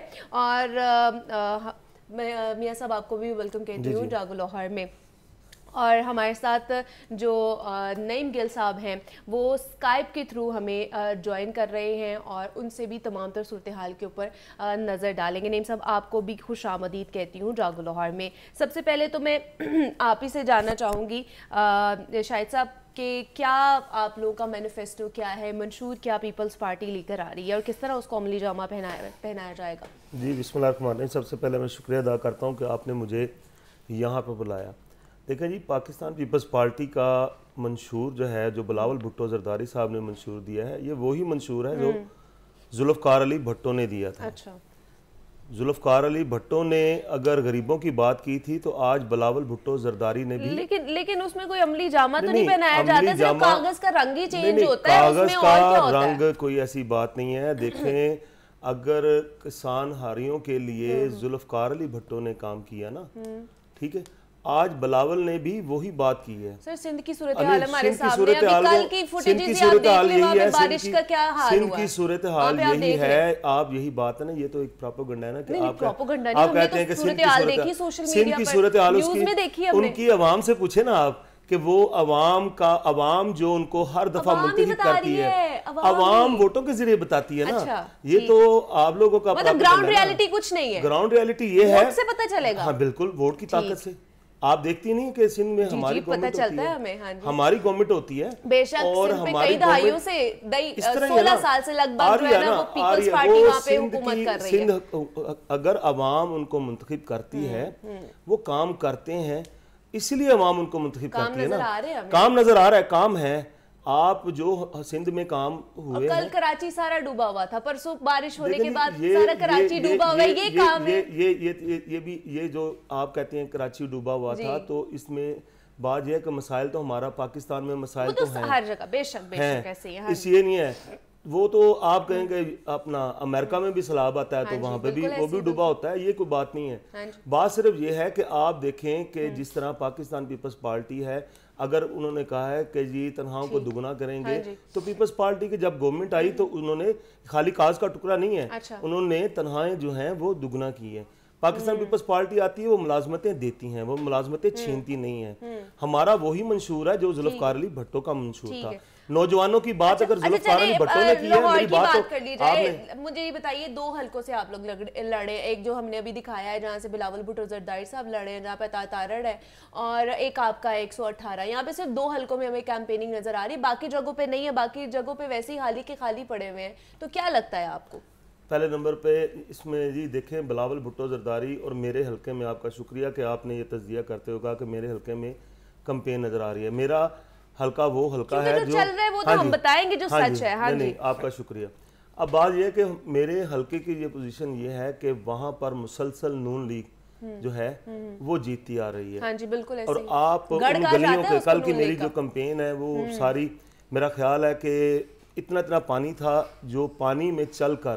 और मियाँ साहब, आपको भी वेलकम कहती हूँ जागो लाहौर में। और हमारे साथ जो नईम गिल साहब हैं वो स्काइप के थ्रू हमें ज्वाइन कर रहे हैं और उनसे भी तमाम तर सूरत हाल के ऊपर नज़र डालेंगे। नईम साहब, आपको भी खुश आमदीद कहती हूँ जागो लाहौर में। सबसे पहले तो मैं आप ही से जानना चाहूँगी, शाहिद साहब, कि क्या आप लोगों का मैनिफेस्टो क्या है, मंशूर क्या पीपल्स पार्टी लेकर आ रही है और किस तरह उसको अमली जामा पहनाया पहनाया जाएगा? जी बिस्मिल्लाहिर्रहमानिर्रहीम। सबसे पहले मैं शुक्रिया अदा करता हूँ कि आपने मुझे यहाँ पर बुलाया। देखें जी, पाकिस्तान पीपल्स पार्टी का मंशूर जो है, जो बिलावल भुट्टो जरदारी साहब ने मंशूर दिया है, ये वही मंशूर है जो जुल्फ़कार अली भुट्टो ने दिया था। अच्छा। जुल्फ़कार अली भुट्टो ने अगर गरीबों की बात की थी तो आज बिलावल भुट्टो जरदारी ने भी, लेकिन लेकिन उसमें कोई अमली जामा तो नहीं पहनाया जाता, सिर्फ कागज का रंग ही चेंज होता है, कागज का रंग कोई ऐसी बात नहीं है। देखें, अगर किसान हारियों के लिए जुल्फ़कार अली भुट्टो ने काम किया ना, ठीक है, आज बिलावल ने भी वही बात की है। सर सिंध की सूरत हाल हमारे सामने, अभी कल की फुटेजेस आप देख लें, वहां पे बारिश का क्या हाल हुआ है। सिंध की सूरत हाल यही है। आप यही बात है ना, ये तो एक प्रोपेगेंडा है ना कि आप आप कहते हैं कि सिंध की सिंध की सूरत हाल उसकी उनकी आवाम से पूछे ना आप कि वो अवाम का अवाम जो उनको हर दफा मुंतखब करती है, अवाम वोटों के जरिए बताती है ना। अच्छा, ये तो आप लोगों का मतलब ग्राउंड रियलिटी कुछ नहीं है। ग्राउंड रियलिटी ये है, वोट से पता चलेगा। हाँ बिल्कुल, वोट की ताकत से। आप देखती नहीं कि सिंध में हमारी गवर्नमेंट होती है, हमें, हाँ हमारी गवर्नमेंट होती है, बेशक और हमारी दहाइयों से सोलह साल से लगभग जो है ना वो पीपल्स पार्टी वहाँ पे हुकूमत कर रही है। सिंध अगर अवाम उनको मुंतखब करती है, वो काम करते हैं, इसलिए अवाम उनको मुंतखब करती है ना। काम नजर आ रहा है, काम है। आप जो सिंध में काम हुए, कल कराची सारा डूबा हुआ था, परसों बारिश होने के बाद सारा कराची डूबा हुआ है, ये काम है। ये ये ये ये भी, ये जो आप कहते हैं कराची डूबा हुआ था, तो इसमें बात यह है कि मसाइल तो हमारा पाकिस्तान में मसाइल तो हैं हर जगह, बेशक बेशक ऐसे ही है। इसलिए नहीं है वो तो आप कहेंगे अपना अमेरिका में भी सैलाब आता है तो वहाँ पे भी वो भी डूबा होता है, ये कोई बात नहीं है। बात सिर्फ ये है कि आप देखें कि जिस तरह पाकिस्तान पीपल्स पार्टी है, अगर उन्होंने कहा है कि जी तनख्वाहों को दुगना करेंगे, तो पीपल्स पार्टी की जब गवर्नमेंट आई तो उन्होंने खाली कागज का टुकड़ा नहीं है, उन्होंने तनख्वाहें जो हैं वो दुगना की है। पाकिस्तान पीपल्स पार्टी आती है, वो मुलाजमतें देती हैं, वो मुलाजमतें छीनती नहीं है। हमारा वही मंशूर है जो जुल्फ़कार अली भुट्टो का मंशूर था। नौजवानों की बात अगर जुल्फ़कार अली भुट्टो ने की है, मेरी बात तो कर ली जाए। मुझे ये बताइए, दो हलकों से आप लोग लड़े, एक जो हमने अभी दिखाया है जहाँ से बिलावल भुट्टो जरदारी साहब लड़े हैं, जहाँ पे तारड़ है, और एक आपका एक सौ अठारह। यहाँ पे सिर्फ दो हलकों में हमें कैंपेनिंग नजर आ रही है, बाकी जगहों पे नहीं है, बाकी जगहों पे वैसे ही खाली के खाली पड़े हुए हैं। तो क्या लगता है आपको? पहले नंबर पे इसमें जी देखें, बिलावल भुट्टो जरदारी और मेरे हलके में आपका शुक्रिया कि आपने ये तज्जिया करते हुए कहा कि मेरे हलके में कैंपेन नजर आ रही है। मेरा हल्का वो हल्का है जो, जो चल रहा है वो तो हम बताएंगे जो सच है। हाँ नहीं, आपका शुक्रिया। अब बात यह है कि मेरे हल्के की ये पोजीशन ये है कि वहाँ पर मुसलसल नून लीग जो है वो जीतती आ रही है। हाँ जी, बिल्कुल ऐसे और आप उन गलियों के, कल की मेरी जो कैंपेन है वो सारी, मेरा ख्याल है कि इतना इतना पानी था जो पानी में चल कर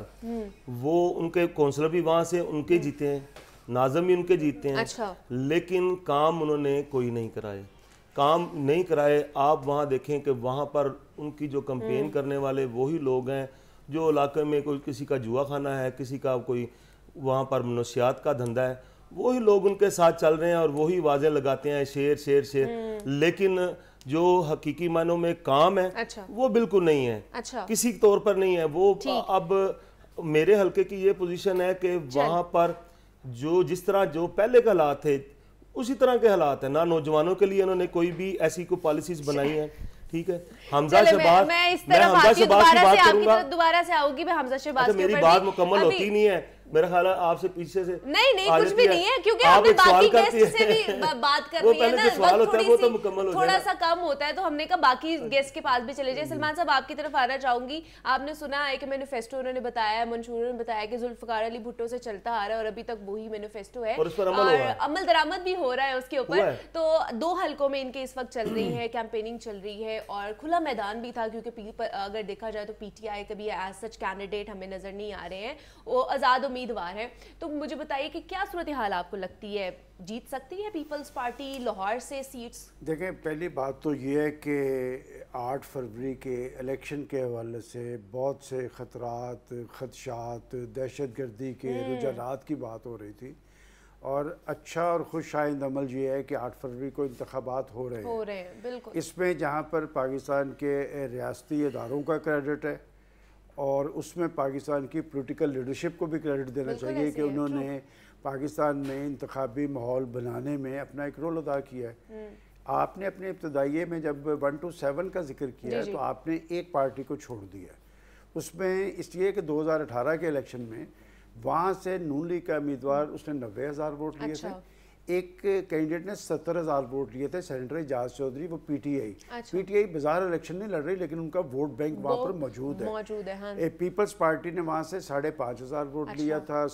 वो उनके कौंसलर भी वहाँ से उनके जीते हैं, नाज़िम भी उनके जीते हैं। अच्छा। लेकिन काम उन्होंने कोई नहीं कराए, काम नहीं कराए। आप वहाँ देखें कि वहाँ पर उनकी जो कैंपेन करने वाले वही लोग हैं जो इलाके में कोई किसी का जुआ खाना है, किसी का कोई वहाँ पर मनशियात का धंधा है, वही लोग उनके साथ चल रहे हैं और वही आवाज़ें लगाते हैं शेर शेर शेर। लेकिन जो हकीकी मानों में काम है, अच्छा, वो बिल्कुल नहीं है। अच्छा। किसी तौर पर नहीं है वो। अब मेरे हल्के की ये पोजीशन है कि वहाँ पर जो जिस तरह जो पहले के हालात थे उसी तरह के हालात है ना। नौजवानों के लिए उन्होंने कोई भी ऐसी कोई पॉलिसीज बनाई है, ठीक है। हमजा शहबाज, मैं इस तरफ हमजा शहबाज की बात करूंगा, दोबारा से आऊंगी मैं हमजा शहबाज के ऊपर। मेरी बात मुकम्मल होती नहीं है, मेरा ख्याल है आपसे पीछे से नहीं नहीं कुछ भी नहीं है, क्योंकि आपने बाकी गेस्ट से भी बात करनी है ना, सवाल होता है वो तो मुकम्मल हो जाए, थोड़ा सा कम होता है, तो हमने कहा बाकी गेस्ट के पास भी चले जाए। सलमान साहब आपकी तरफ आना चाहूंगी। आपने सुना है कि मैनिफेस्टो उन्होंने बताया, मंशूर ने बताया कि जुल्फ़कार अली भुट्टो से चलता आ रहा है और अभी तक वही मैनिफेस्टो है और अमल दरामद भी हो रहा है उसके ऊपर। तो दो हलकों में इनके इस वक्त चल रही है, कैंपेनिंग चल रही है और खुला मैदान भी था, क्योंकि अगर देखा जाए तो पीटीआई कभी एज सच कैंडिडेट हमें नजर नहीं आ रहे हैं, वो आज़ाद उम्मीदवार है। तो मुझे बताइए कि क्या सूरत हाल आपको लगती है, जीत सकती है पीपल्स पार्टी लाहौर से सीट्स? देखें, पहली बात तो ये है कि आठ फरवरी के इलेक्शन के हवाले से बहुत से ख़तरात, खदशात, दहशत गर्दी के रुझानात की बात हो रही थी और अच्छा और खुश आइंद अमल ये है कि आठ फरवरी को इंतखाबात हो रहे हैं हो रहे हैं बिल्कुल। इसमें जहाँ पर पाकिस्तान के रियासती इदारों का क्रेडिट है और उसमें पाकिस्तान की पॉलिटिकल लीडरशिप को भी क्रेडिट देना चाहिए कि उन्होंने पाकिस्तान में इंतखाबी माहौल बनाने में अपना एक रोल अदा किया है। आपने अपने इब्तदाइये में जब वन टू सेवन का जिक्र किया जी, तो आपने एक पार्टी को छोड़ दिया। उसमें इसलिए कि दो हज़ार अठारह के इलेक्शन में वहाँ से नून लीग का उम्मीदवार उसने नब्बे हज़ार वोट लिए अच्छा। थे, एक कैंडिडेट ने सत्तर हज़ार वोट लिए थे, सेनेटर एजाज चौधरी, वो पीटीआई अच्छा। पीटीआई बाजार इलेक्शन नहीं लड़ रही लेकिन उनका वोट बैंक वहाँ पर मौजूद है मौजूद है हाँ। ए, पीपल्स पार्टी ने वहाँ से साढ़े पाँच हज़ार वोट अच्छा। लिया था,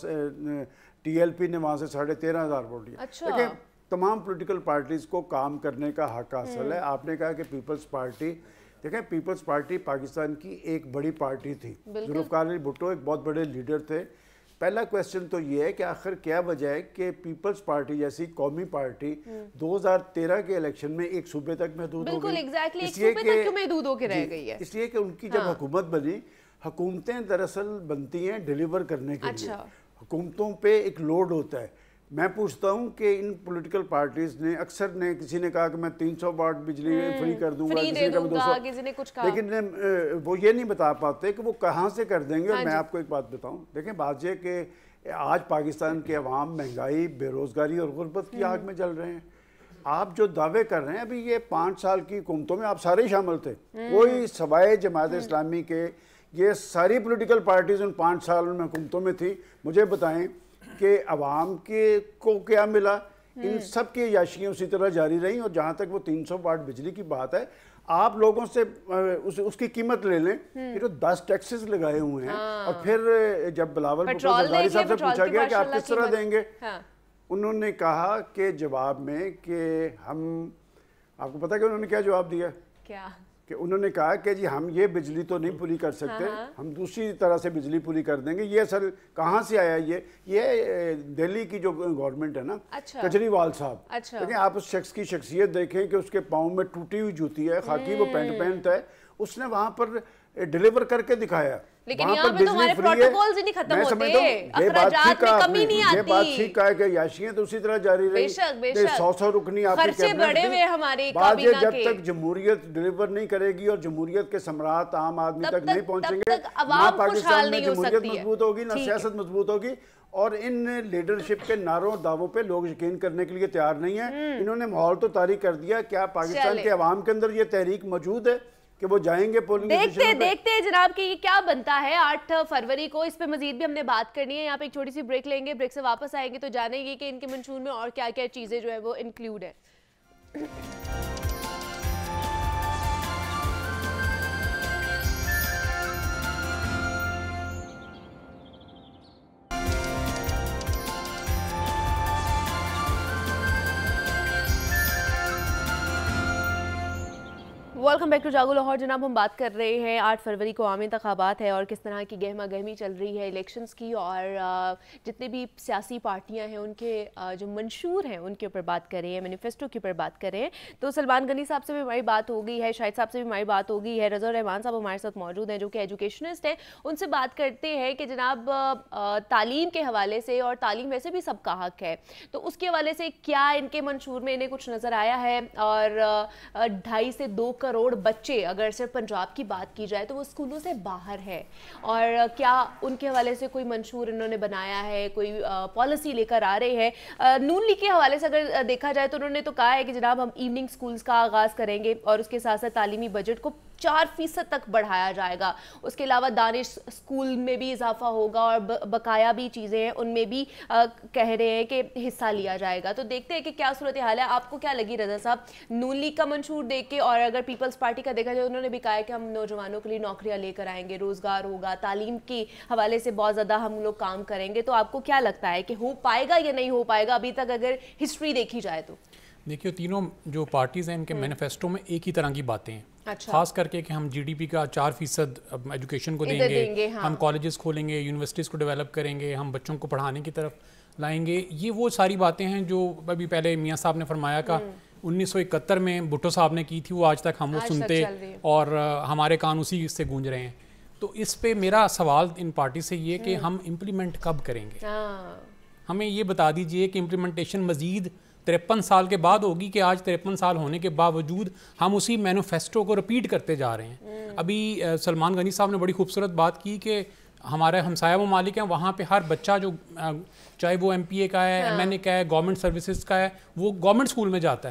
टीएलपी ने वहाँ से साढ़े तेरह हज़ार वोट लिया। अच्छा। देखिए तमाम पॉलिटिकल पार्टीज़ को काम करने का हक हासिल है। आपने कहा कि पीपल्स पार्टी, देखें पीपल्स पार्टी पाकिस्तान की एक बड़ी पार्टी थी, जुल्फ़िकार अली भुट्टो एक बहुत बड़े लीडर थे। पहला क्वेश्चन तो ये है कि आखिर क्या वजह है कि पीपल्स पार्टी जैसी कौमी पार्टी दो हज़ार तेरह के इलेक्शन में एक सूबे तक महदूद हो गई। एग्जैक्टली एक सूबे तक क्यों महदूद होकर रह गई है? इसलिए कि उनकी जब हुकूमत बनी, हुकूमतें दरअसल बनती हैं डिलीवर करने के लिए, हुकूमतों पे एक लोड होता है। मैं पूछता हूँ कि इन पॉलिटिकल पार्टीज ने अक्सर ने किसी ने कहा कि मैं तीन सौ वाट बिजली फ्री कर दूंगा, किसी ने कहा दो सौ, लेकिन वो ये नहीं बता पाते कि वो कहाँ से कर देंगे। और मैं आपको एक बात बताऊँ, देखें बात ये कि आज पाकिस्तान के अवाम महंगाई, बेरोज़गारी और गुर्बत की आग में जल रहे हैं। आप जो दावे कर रहे हैं, अभी ये पाँच साल की हुकूमतों में आप सारे ही शामिल थे, कोई सवाए जमात इस्लामी के ये सारी पॉलिटिकल पार्टीज उन पाँच साल में हुकूमतों में थी। मुझे बताएं कि अवाम के को क्या मिला? इन सब की याशियाँ उसी तरह जारी रहीं। और जहाँ तक वो तीन सौ वाट बिजली की बात है, आप लोगों से उस, उसकी कीमत ले लें, ये तो दस टैक्सेस लगाए हुए हैं। और फिर जब बिलावल भुट्टो सरदारी साहब से पूछा गया कि आप किस तरह देंगे, उन्होंने कहा कि जवाब में कि हम, आपको पता है कि उन्होंने क्या जवाब दिया? क्या? कि उन्होंने कहा कि जी हम ये बिजली तो नहीं पूरी कर सकते, हाँ। हम दूसरी तरह से बिजली पूरी कर देंगे। ये असल कहाँ से आया? ये ये दिल्ली की जो गवर्नमेंट है ना, अच्छा। केजरीवाल साहब, अच्छा। लेकिन आप उस शख्स की शख्सियत देखें कि उसके पाँव में टूटी हुई जूती है, खाकी वो पैंट पहनता है, उसने वहाँ पर डिलीवर करके दिखाया। लेकिन यहाँ पे तो हमारे प्रोटोकॉल्स ही नहीं खत्म होते, अखराजात में कमी नहीं आती। ये बात ठीक है कि याशियां तो उसी तरह जारी रही, बेशक बेशक सौ सौ रुकनी आपकी खर्चे बढ़े हुए हमारे काबीना के। जब तक जमहूरियत डिलीवर नहीं करेगी और जमहूरियत के सम्राट आम आदमी तक नहीं पहुंचेंगे, ना पाकिस्तान में जमहूरियत मजबूत होगी, ना सियासत मजबूत होगी। और इन लीडरशिप के नारों दावों पे लोग यकीन करने के लिए तैयार नहीं है। इन्होंने माहौल तो तारीख कर दिया। क्या पाकिस्तान के अवाम के अंदर ये तहरीक मौजूद है कि वो जाएंगे पोलिंग? देखते देखते हैं जनाब कि ये क्या बनता है आठ फरवरी को। इस पे मजीद भी हमने बात करनी है। यहाँ पे एक छोटी सी ब्रेक लेंगे, ब्रेक से वापस आएंगे तो जानेंगे कि इनके मंशूर में और क्या क्या चीजें जो है वो इंक्लूड है। वेलकम बैक टू जागो लाहौर। जनाब हम बात कर रहे हैं आठ फरवरी को आम इंतखाबात है और किस तरह की गहमा गहमी चल रही है इलेक्शंस की, और जितने भी सियासी पार्टियां हैं उनके जो मंशूर हैं उनके ऊपर बात कर रहे हैं, मैनिफेस्टो के ऊपर बात कर रहे हैं। तो सलमान गनी साहब से भी हमारी बात हो गई है, शाहिद साहब से भी हमारी बात हो गई है, रज़ा रहमान साहब हमारे साथ मौजूद हैं जो कि एजुकेशनिस्ट हैं। उनसे बात करते हैं कि जनाब तालीम के हवाले से, और तालीम वैसे भी सबका हक है, तो उसके हवाले से क्या इनके मंशूर में इन्हें कुछ नज़र आया है? और ढाई से दो करोड़ बच्चे, अगर सिर्फ पंजाब की बात की जाए तो वो स्कूलों से बाहर है, और क्या उनके हवाले से कोई मंशूर इन्होंने बनाया है, कोई पॉलिसी लेकर आ रहे हैं? नून लीग के हवाले से अगर देखा जाए तो उन्होंने तो कहा है कि जनाब हम इवनिंग स्कूल्स का आगाज़ करेंगे और उसके साथ साथ तालीमी बजट को चार फीसद तक बढ़ाया जाएगा। उसके अलावा दानिश स्कूल में भी इजाफा होगा और बकाया भी चीज़ें हैं उनमें भी आ, कह रहे हैं कि हिस्सा लिया जाएगा। तो देखते हैं कि क्या सूरत हाल है। आपको क्या लगी रज़ा साहब नून लीग का मंशूर देख के? और अगर पीपल्स पार्टी का देखा जाए, उन्होंने भी कहा है कि हम नौजवानों के लिए नौकरियां लेकर आएंगे, रोजगार होगा, तालीम के हवाले से बहुत ज़्यादा हम लोग काम करेंगे। तो आपको क्या लगता है कि हो पाएगा या नहीं हो पाएगा अभी तक अगर हिस्ट्री देखी जाए तो? देखिए तीनों जो पार्टीज़ हैं इनके मैनिफेस्टो में एक ही तरह की बातें हैं। अच्छा। खास करके कि हम जीडीपी का चार फीसद एजुकेशन को देंगे, देंगे हाँ। हम कॉलेजेस खोलेंगे, यूनिवर्सिटीज़ को डेवलप करेंगे, हम बच्चों को पढ़ाने की तरफ लाएंगे। ये वो सारी बातें हैं जो अभी पहले मियाँ साहब ने फरमाया का उन्नीस सौ इकहत्तर में भुट्टो साहब ने की थी, वो आज तक हम वो सुनते और हमारे कान उसी से गूंज रहे हैं। तो इस पे मेरा सवाल इन पार्टी से ये कि हम इम्प्लीमेंट कब करेंगे? हमें ये बता दीजिए कि इम्प्लीमेंटेशन मज़ीद तिरपन साल के बाद होगी कि आज तिरपन साल होने के बावजूद हम उसी मैनिफेस्टो को रिपीट करते जा रहे हैं। अभी सलमान गनी साहब ने बड़ी खूबसूरत बात की कि हमारे हमसाया ममालिक हैं, वहाँ पे हर बच्चा जो चाहे वो एम पी ए का है, एम एन ए का है, गवर्नमेंट सर्विसेज का है, वो गवर्नमेंट स्कूल में जाता है।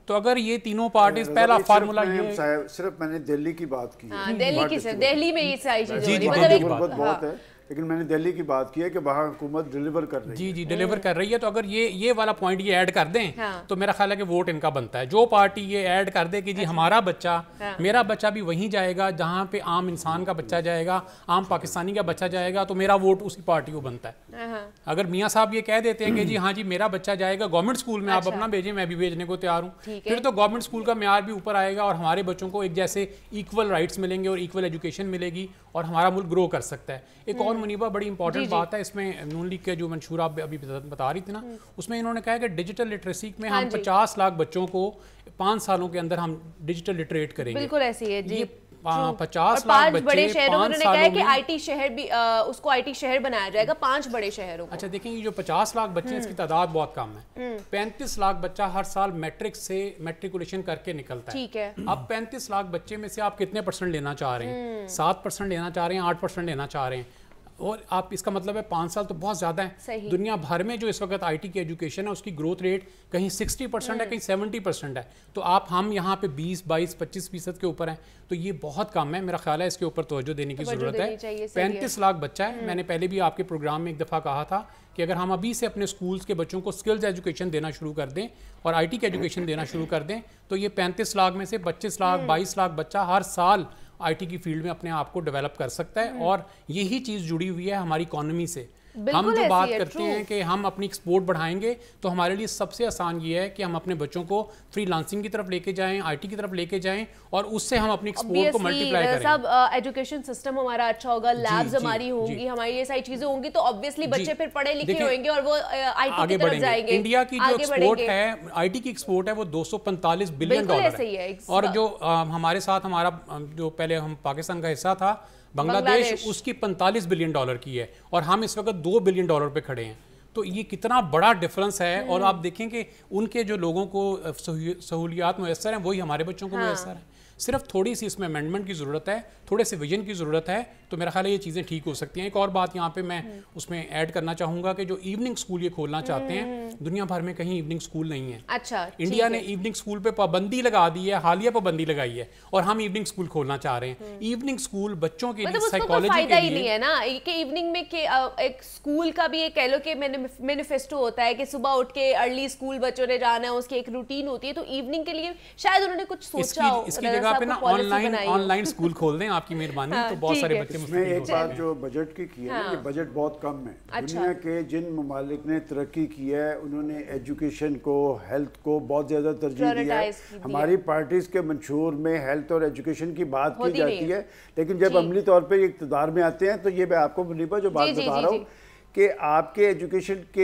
तो अगर ये तीनों पार्टीज, पहला फार्मूला ये, सिर्फ मैंने दिल्ली की बात की, दिल्ली की, दिल्ली में ये सारी चीजें बहुत है, लेकिन मैंने दिल्ली की बात की है कि वहाँ हुकूमत डिलीवर कर रही है। जी जी डिलीवर कर रही है। तो अगर ये ये वाला पॉइंट ये ऐड कर दें हाँ। तो मेरा ख्याल है कि वोट इनका बनता है। जो पार्टी ये ऐड कर दे कि जी हमारा बच्चा हाँ। मेरा बच्चा भी वहीं जाएगा जहाँ पे आम इंसान का बच्चा जाएगा, आम पाकिस्तानी का बच्चा जाएगा, तो मेरा वोट उसी पार्टी को बनता है। हाँ। अगर मियाँ साहब ये कह देते हैं कि जी हाँ जी मेरा बच्चा जाएगा गवर्नमेंट स्कूल में, आप अपना भेजें, मैं भी भेजने को तैयार हूँ, फिर तो गवर्नमेंट स्कूल का म्यार भी ऊपर आएगा और हमारे बच्चों को एक जैसे इक्वल राइट्स मिलेंगे और इक्वल एजुकेशन मिलेगी और हमारा मुल्क ग्रो कर सकता है। एक और मुनीबा बड़ी इंपॉर्टेंट बात है इसमें, नून लीग के जो मंशूर आप अभी बता रही थी ना, उसमें इन्होंने कहा कि डिजिटल लिटरेसी में हम पचास लाख बच्चों को पाँच सालों के अंदर हम डिजिटल लिटरेट करेंगे। बिल्कुल ऐसी है जी। पचास लाख बच्चे बड़े शहरों में उन्होंने कहा है कि आईटी शहर भी आ, उसको आईटी शहर बनाया जाएगा, पांच बड़े शहरों को। अच्छा देखें, ये जो पचास लाख बच्चे हैं इसकी तादाद बहुत कम है। पैंतीस लाख बच्चा हर साल मैट्रिक से मैट्रिकुलेशन करके निकलता है। ठीक है। अब पैंतीस लाख बच्चे में से आप कितने परसेंट लेना चाह रहे हैं? सात परसेंट लेना चाह रहे हैं, आठ परसेंट लेना चाह रहे हैं, और आप इसका मतलब है पाँच साल तो बहुत ज़्यादा है। दुनिया भर में जो इस वक्त आईटी की एजुकेशन है उसकी ग्रोथ रेट कहीं साठ परसेंट है, कहीं सत्तर परसेंट है, तो आप हम यहाँ पे बीस बाईस पच्चीस फीसद के ऊपर हैं, तो ये बहुत कम है। मेरा ख्याल है इसके ऊपर तवज्जो देने की ज़रूरत है। पैंतीस लाख बच्चा है। मैंने पहले भी आपके प्रोग्राम में एक दफ़ा कहा था कि अगर हम अभी से अपने स्कूल्स के बच्चों को स्किल्स एजुकेशन देना शुरू कर दें और आईटी की एजुकेशन देना शुरू कर दें, तो ये पैंतीस लाख में से पच्चीस लाख बाईस लाख बच्चा हर साल आईटी की फील्ड में अपने आप को डेवलप कर सकता है। और यही चीज़ जुड़ी हुई है हमारी इकोनॉमी से। हम जो बात करते हैं कि हम अपनी एक्सपोर्ट बढ़ाएंगे, तो हमारे लिए सबसे आसान ये है कि हम अपने बच्चों को फ्रीलांसिंग की तरफ लेके जाएं, आईटी की तरफ लेके जाएं, और उससे हम अपनी एक्सपोर्ट को मल्टीप्लाई करें। सब एजुकेशन सिस्टम हमारा अच्छा होगा, लैब्स हमारी होंगी, हमारी ये सारी चीजें होंगी, तो ऑब्वियसली बच्चे फिर पढ़े लिखे होंगे और वो आईटी की तरफ जाएंगे। इंडिया की जो एक्सपोर्ट है, आईटी की एक्सपोर्ट है, वो दो सौ पैंतालीस बिलियन डॉलर है। और जो हमारे साथ हमारा जो पहले हम पाकिस्तान का हिस्सा था बांग्लादेश, उसकी पैंतालीस बिलियन डॉलर की है और हम इस वक्त दो बिलियन डॉलर पे खड़े हैं। तो ये कितना बड़ा डिफरेंस है। और आप देखें कि उनके जो लोगों को सहूलियात मुयसर हैं वही हमारे बच्चों को हाँ। मुयसर हैं। सिर्फ थोड़ी सी इसमें अमेंडमेंट की ज़रूरत है, थोड़े से विजन की ज़रूरत है, तो मेरा ख्याल है ये चीज़ें ठीक हो सकती हैं। एक और बात यहाँ पे मैं उसमें ऐड करना चाहूँगा कि जो इवनिंग स्कूल ये खोलना चाहते हैं, दुनिया भर में कहीं इवनिंग स्कूल नहीं है। अच्छा, इंडिया ने इवनिंग स्कूल पे पाबंदी लगा दी है, हालिया पाबंदी लगाई है, और हम इवनिंग स्कूल खोलना चाह रहे हैं। इवनिंग स्कूल बच्चों के लिए साइकोलॉजी के लिए नहीं है ना कि इवनिंग में के एक स्कूल का भी एक कह लो कि मैनिफेस्टो होता है कि सुबह उठ के अर्ली स्कूल बच्चों ने जाना है, उसकी एक रूटीन होती है, तो इवनिंग के लिए शायद उन्होंने कुछ सोचा हो। इसकी जगह पे ना ऑनलाइन ऑनलाइन स्कूल खोल दें, आपकी मेहरबानी। हाँ, तो बहुत सारे बच्चे इसमें एक बात जो बजट की की है हाँ। ना, ये बजट बहुत कम है। अच्छा। दुनिया के जिन ममालिक ने तरक्की की है उन्होंने एजुकेशन को, हेल्थ को बहुत ज़्यादा तरजीह दिया है। हमारी पार्टीज़ के मंशूर में हेल्थ और एजुकेशन की बात की जाती है, लेकिन जब अमली तौर पर इक़्तिदार में आते हैं तो ये मैं आपको मुनीबा जो बात बता रहा हूँ कि आपके एजुकेशन के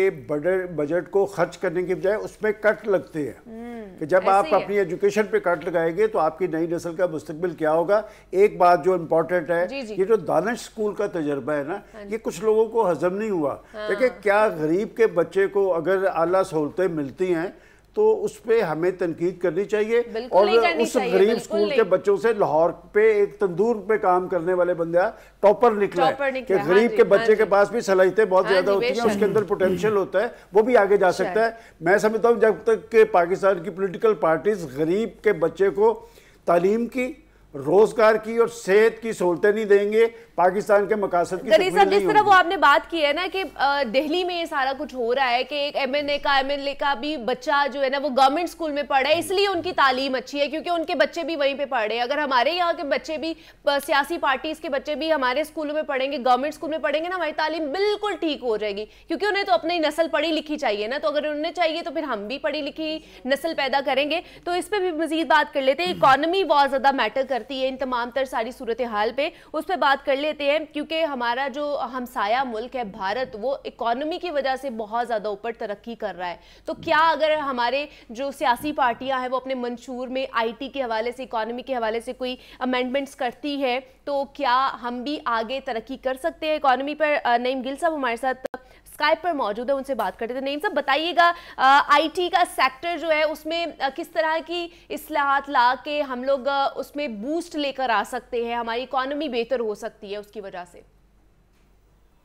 बजट को खर्च करने के बजाय उसमें कट लगते हैं कि जब आप अपनी एजुकेशन पे कट लगाएंगे तो आपकी नई नस्ल का मुस्तकबिल क्या होगा। एक बात जो इम्पोर्टेंट है, जी जी। ये जो दानिश स्कूल का तजर्बा है ना, ये कुछ लोगों को हजम नहीं हुआ। हाँ। देखिए, क्या गरीब के बच्चे को अगर आला सहूलतें मिलती हैं तो उस पर हमें तनकीद करनी चाहिए, और उस गरीब स्कूल के बच्चों से लाहौर पे एक तंदूर पे काम करने वाले बंदा टॉपर निकला है कि गरीब हाँ के बच्चे हाँ के पास भी सलाहियतें बहुत हाँ ज्यादा होती हैं, उसके अंदर पोटेंशियल होता है, वो भी आगे जा सकता है। मैं समझता हूँ जब तक के पाकिस्तान की पॉलिटिकल पार्टीज गरीब के बच्चे को तालीम की, रोजगार की और सेहत की सहूलतें नहीं देंगे, पाकिस्तान के मकासद की तकमील नहीं जिस तरह वो आपने बात की है ना कि दिल्ली में ये सारा कुछ हो रहा है कि एक एमएनए का एमएलए का भी बच्चा जो है ना वो गवर्नमेंट स्कूल में पढ़ा है, इसलिए उनकी तालीम अच्छी है क्योंकि उनके बच्चे भी वहीं पे पढ़े। अगर हमारे यहाँ के बच्चे भी, सियासी पार्टीज के बच्चे भी हमारे स्कूलों में पढ़ेंगे, गवर्नमेंट स्कूल में पढ़ेंगे ना, हमारी तालीम बिल्कुल ठीक हो जाएगी, क्योंकि उन्हें तो अपनी नस्ल पढ़ी लिखी चाहिए ना। तो अगर उन्हें चाहिए तो फिर हम भी पढ़ी लिखी नस्ल पैदा करेंगे। तो इस पर भी मजीद बात कर लेते हैं। इकॉनमी बहुत ज्यादा मैटर करती है इन तमाम तर सारी सूरत हाल पे, उस पर बात कर लेते हैं क्योंकि हमारा जो हमसाया मुल्क है भारत, वो इकोनॉमी की वजह से बहुत ज़्यादा ऊपर तरक्की कर रहा है। तो क्या अगर हमारे जो सियासी पार्टियां हैं वो अपने मंशूर में आईटी के हवाले से, इकोनॉमी के हवाले से कोई अमेंडमेंट्स करती है, तो क्या हम भी आगे तरक्की कर सकते हैं इकोनॉमी पर? नईम गिल साहब हमारे साथ स्काइप पर मौजूद है, उनसे बात करते थे। नईम साहब बताइएगा, आईटी का सेक्टर जो है उसमें आ, किस तरह की इस्लाहात ला के हम लोग आ, उसमें बूस्ट लेकर आ सकते हैं, हमारी इकोनॉमी बेहतर हो सकती है उसकी वजह से?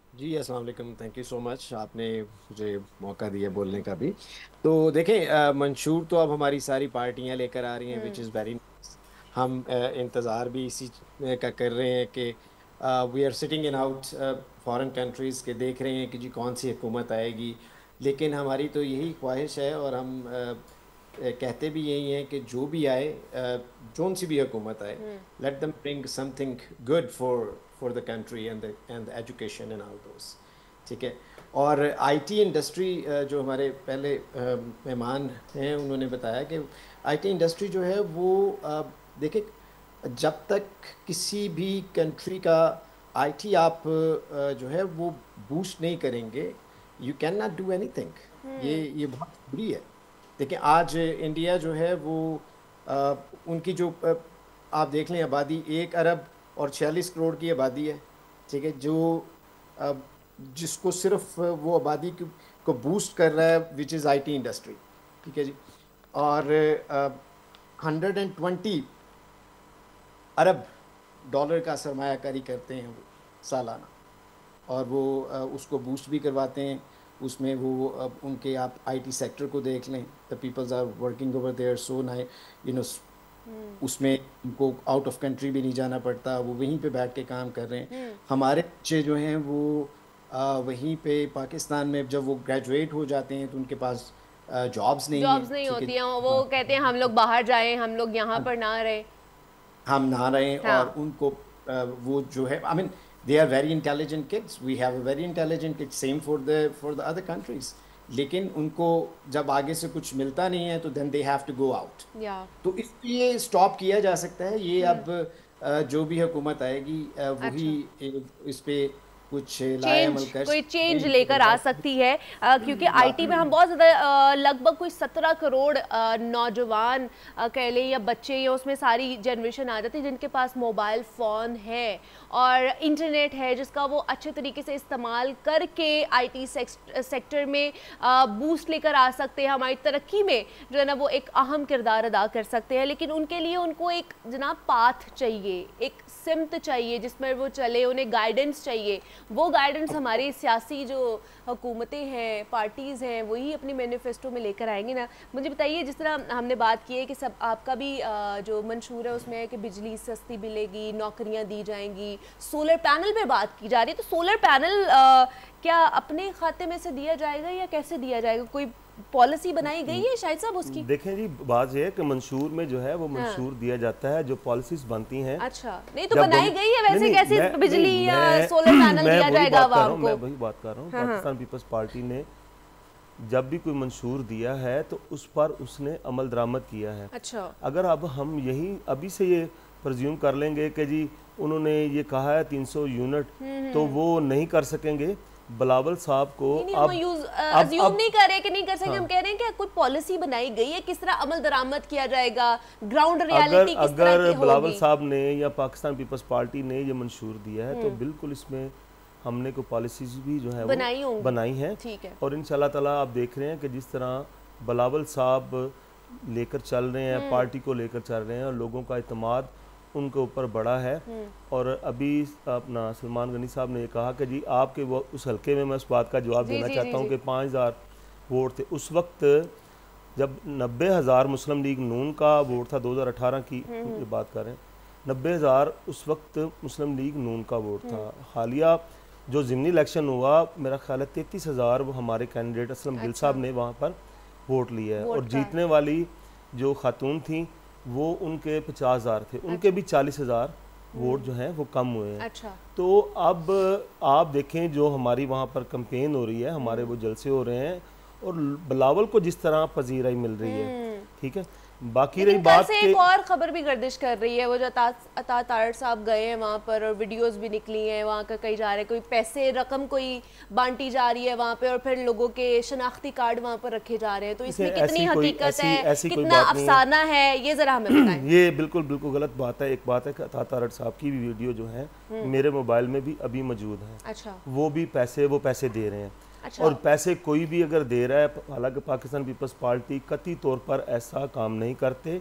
जी अस्सलाम वालेकुम, थैंक यू सो मच, आपने मुझे मौका दिया बोलने का भी। तो देखें, मंशूर तो अब हमारी सारी पार्टियां लेकर आ रही हैं, विच इज़ वेरी नाइस। हम इंतज़ार भी इसी का कर रहे हैं कि we are sitting in out foreign countries के, देख रहे हैं कि जी कौन सी हुकूमत आएगी। लेकिन हमारी तो यही ख्वाहिश है और हम uh, कहते भी यही हैं कि जो भी आए, जोन सी भी हुकूमत आए, let them bring something good for for the country and the and the education and all those, ठीक है। और आईटी इंडस्ट्री, जो हमारे पहले मेहमान हैं उन्होंने बताया कि आईटी इंडस्ट्री जो है वो देखिए, जब तक किसी भी कंट्री का आईटी आप जो है वो बूस्ट नहीं करेंगे, you can not do anything. ये ये बहुत बुरी है। देखिए आज इंडिया जो है वो आ, उनकी जो आ, आप देख लें आबादी एक अरब और छियालीस करोड़ की आबादी है, ठीक है, जो आ, जिसको सिर्फ वो आबादी को बूस्ट कर रहा है विच इज़ आईटी इंडस्ट्री, ठीक है जी। और हंड्रेड एंड ट्वेंटी अरब डॉलर का सरमायाकारी करते हैं वो सालाना, और वो आ, उसको बूस्ट भी करवाते हैं। उसमें वो अब उनके आप आईटी सेक्टर को देख लें, the peoples are working over there so नाइ यू नो, उसमें उनको आउट ऑफ कंट्री भी नहीं जाना पड़ता, वो वहीं पे बैठ के काम कर रहे हैं। हमारे बच्चे जो हैं वो आ, वहीं पे पाकिस्तान में जब वो ग्रेजुएट हो जाते हैं तो उनके पास जॉब्स नहीं जॉब्स नहीं होती हैं, वो हाँ। कहते हैं हम लोग बाहर जाएं, हम लोग यहाँ पर ना रहे हम ना रहे हाँ। और उनको आ, वो जो है, I mean they are very intelligent kids, we have a very intelligent kids, same for the for the other countries, लेकिन उनको जब आगे से कुछ मिलता नहीं है तो then they have to go out, yeah. तो इसलिए स्टॉप किया जा सकता है ये। अब जो भी हुकूमत आएगी वही इस पे कुछ चेंज, कोई चेंज लेकर आ सकती है, आ, क्योंकि आईटी में हम बहुत ज़्यादा लगभग कोई सत्रह करोड़ नौजवान कह लें या बच्चे या उसमें सारी जनरेशन आ जाती है जिनके पास मोबाइल फ़ोन है और इंटरनेट है, जिसका वो अच्छे तरीके से इस्तेमाल करके आईटी सेक्टर में बूस्ट लेकर आ सकते हैं, हमारी तरक्की में जो है ना वो एक अहम किरदार अदा कर सकते हैं। लेकिन उनके लिए उनको एक जनाब पाथ चाहिए, एक सिमत चाहिए जिसमें वो चले, उन्हें गाइडेंस चाहिए। वो गाइडेंस हमारी सियासी जो हुकूमतें हैं, पार्टीज़ हैं, वही अपनी मैनिफेस्टो में लेकर आएंगे ना। मुझे बताइए, जिस तरह हमने बात की है कि सब आपका भी जो मंशूर है उसमें है कि बिजली सस्ती मिलेगी, नौकरियां दी जाएंगी, सोलर पैनल पे बात की जा रही है, तो सोलर पैनल आ, क्या अपने खाते में से दिया जाएगा या कैसे दिया जाएगा? कोई पॉलिसी बनाई गई है शायद साहब उसकी? देखें जी, बात ये है कि मंशूर में जो है वो मंशूर हाँ। दिया जाता है, जो पॉलिसीज बनती हैं। अच्छा, नहीं तो बनाई गई है वैसे, कैसे बिजली या सोलर पैनल दिया जाएगा आवाम को? मैं वही बात कर रहा हूँ। पाकिस्तान पीपल्स पार्टी ने जब भी कोई मंशूर दिया है तो उस पर उसने अमल दरामद किया है। अच्छा, अगर अब हम यही अभी से ये प्रज्यूम कर लेंगे कि जी उन्होंने ये कहा है तीन सौ यूनिट, तो वो नहीं कर सकेंगे। बिलावल साहब को नहीं, अब, यूज, अब, अब, अब नहीं कर रहे कि नहीं कर सके, हाँ। हम कह रहे हैं कि कोई पॉलिसी बनाई गई है, किस तरह अमल दरामद किया जाएगा, ग्राउंड रियलिटी किस तरह की होगी? बिलावल साहब ने या पाकिस्तान पीपल्स पार्टी ने ये मंशूर दिया है तो बिल्कुल इसमें हमने कोई पॉलिसीज भी जो है बनाई वो बनाई है, ठीक है। और इंशाल्लाह ताला आप देख रहे हैं कि जिस तरह बिलावल साहब लेकर चल रहे हैं, पार्टी को लेकर चल रहे हैं और लोगों का इत्मीनान उनके ऊपर बड़ा है। और अभी अपना सलमान गनी साहब ने कहा कि जी आपके वो उस हल्के में, मैं उस बात का जवाब देना चाहता हूँ कि पाँच हज़ार वोट थे उस वक्त जब नब्बे हज़ार मुस्लिम लीग नून का वोट था। दो हज़ार अठारह की ये बात कर रहे हैं, नब्बे हज़ार उस वक्त मुस्लिम लीग नून का वोट था। हालिया जो ज़िमनी इलेक्शन हुआ, मेरा ख्याल है तैंतीस हज़ार हमारे कैंडिडेट असलम गिल साहब ने वहाँ पर वोट लिया है और जीतने वाली जो खातून थी वो उनके पचास हज़ार थे, उनके भी चालीस हज़ार वोट जो हैं वो कम हुए हैं। अच्छा। तो अब आप देखें जो हमारी वहाँ पर कैंपेन हो रही है, हमारे वो जलसे हो रहे हैं और बिलावल को जिस तरह पजीराई मिल रही है, ठीक है। बाकी रही बात से एक और खबर भी गर्दिश कर रही है, वो जो अता तारड़ साहब गए हैं वहाँ पर और वीडियोस भी निकली हैं वहाँ का, कई जा रहे हैं कोई पैसे रकम कोई बांटी जा रही है वहाँ पे और फिर लोगों के शनाख्ती कार्ड वहाँ पर रखे जा रहे हैं। तो इसमें कितनी हकीकत है, कितना अफसाना है, ये जरा हमें बताएं। ये बिल्कुल बिल्कुल गलत बात है। एक बात है कि अता तारड़ साहब की भी वीडियो जो है मेरे मोबाइल में भी अभी मौजूद है। अच्छा। वो भी पैसे वो पैसे दे रहे हैं। अच्छा। और पैसे कोई भी अगर दे रहा है, हालांकि पाकिस्तान पीपल्स पार्टी कतई तौर पर ऐसा काम नहीं करते।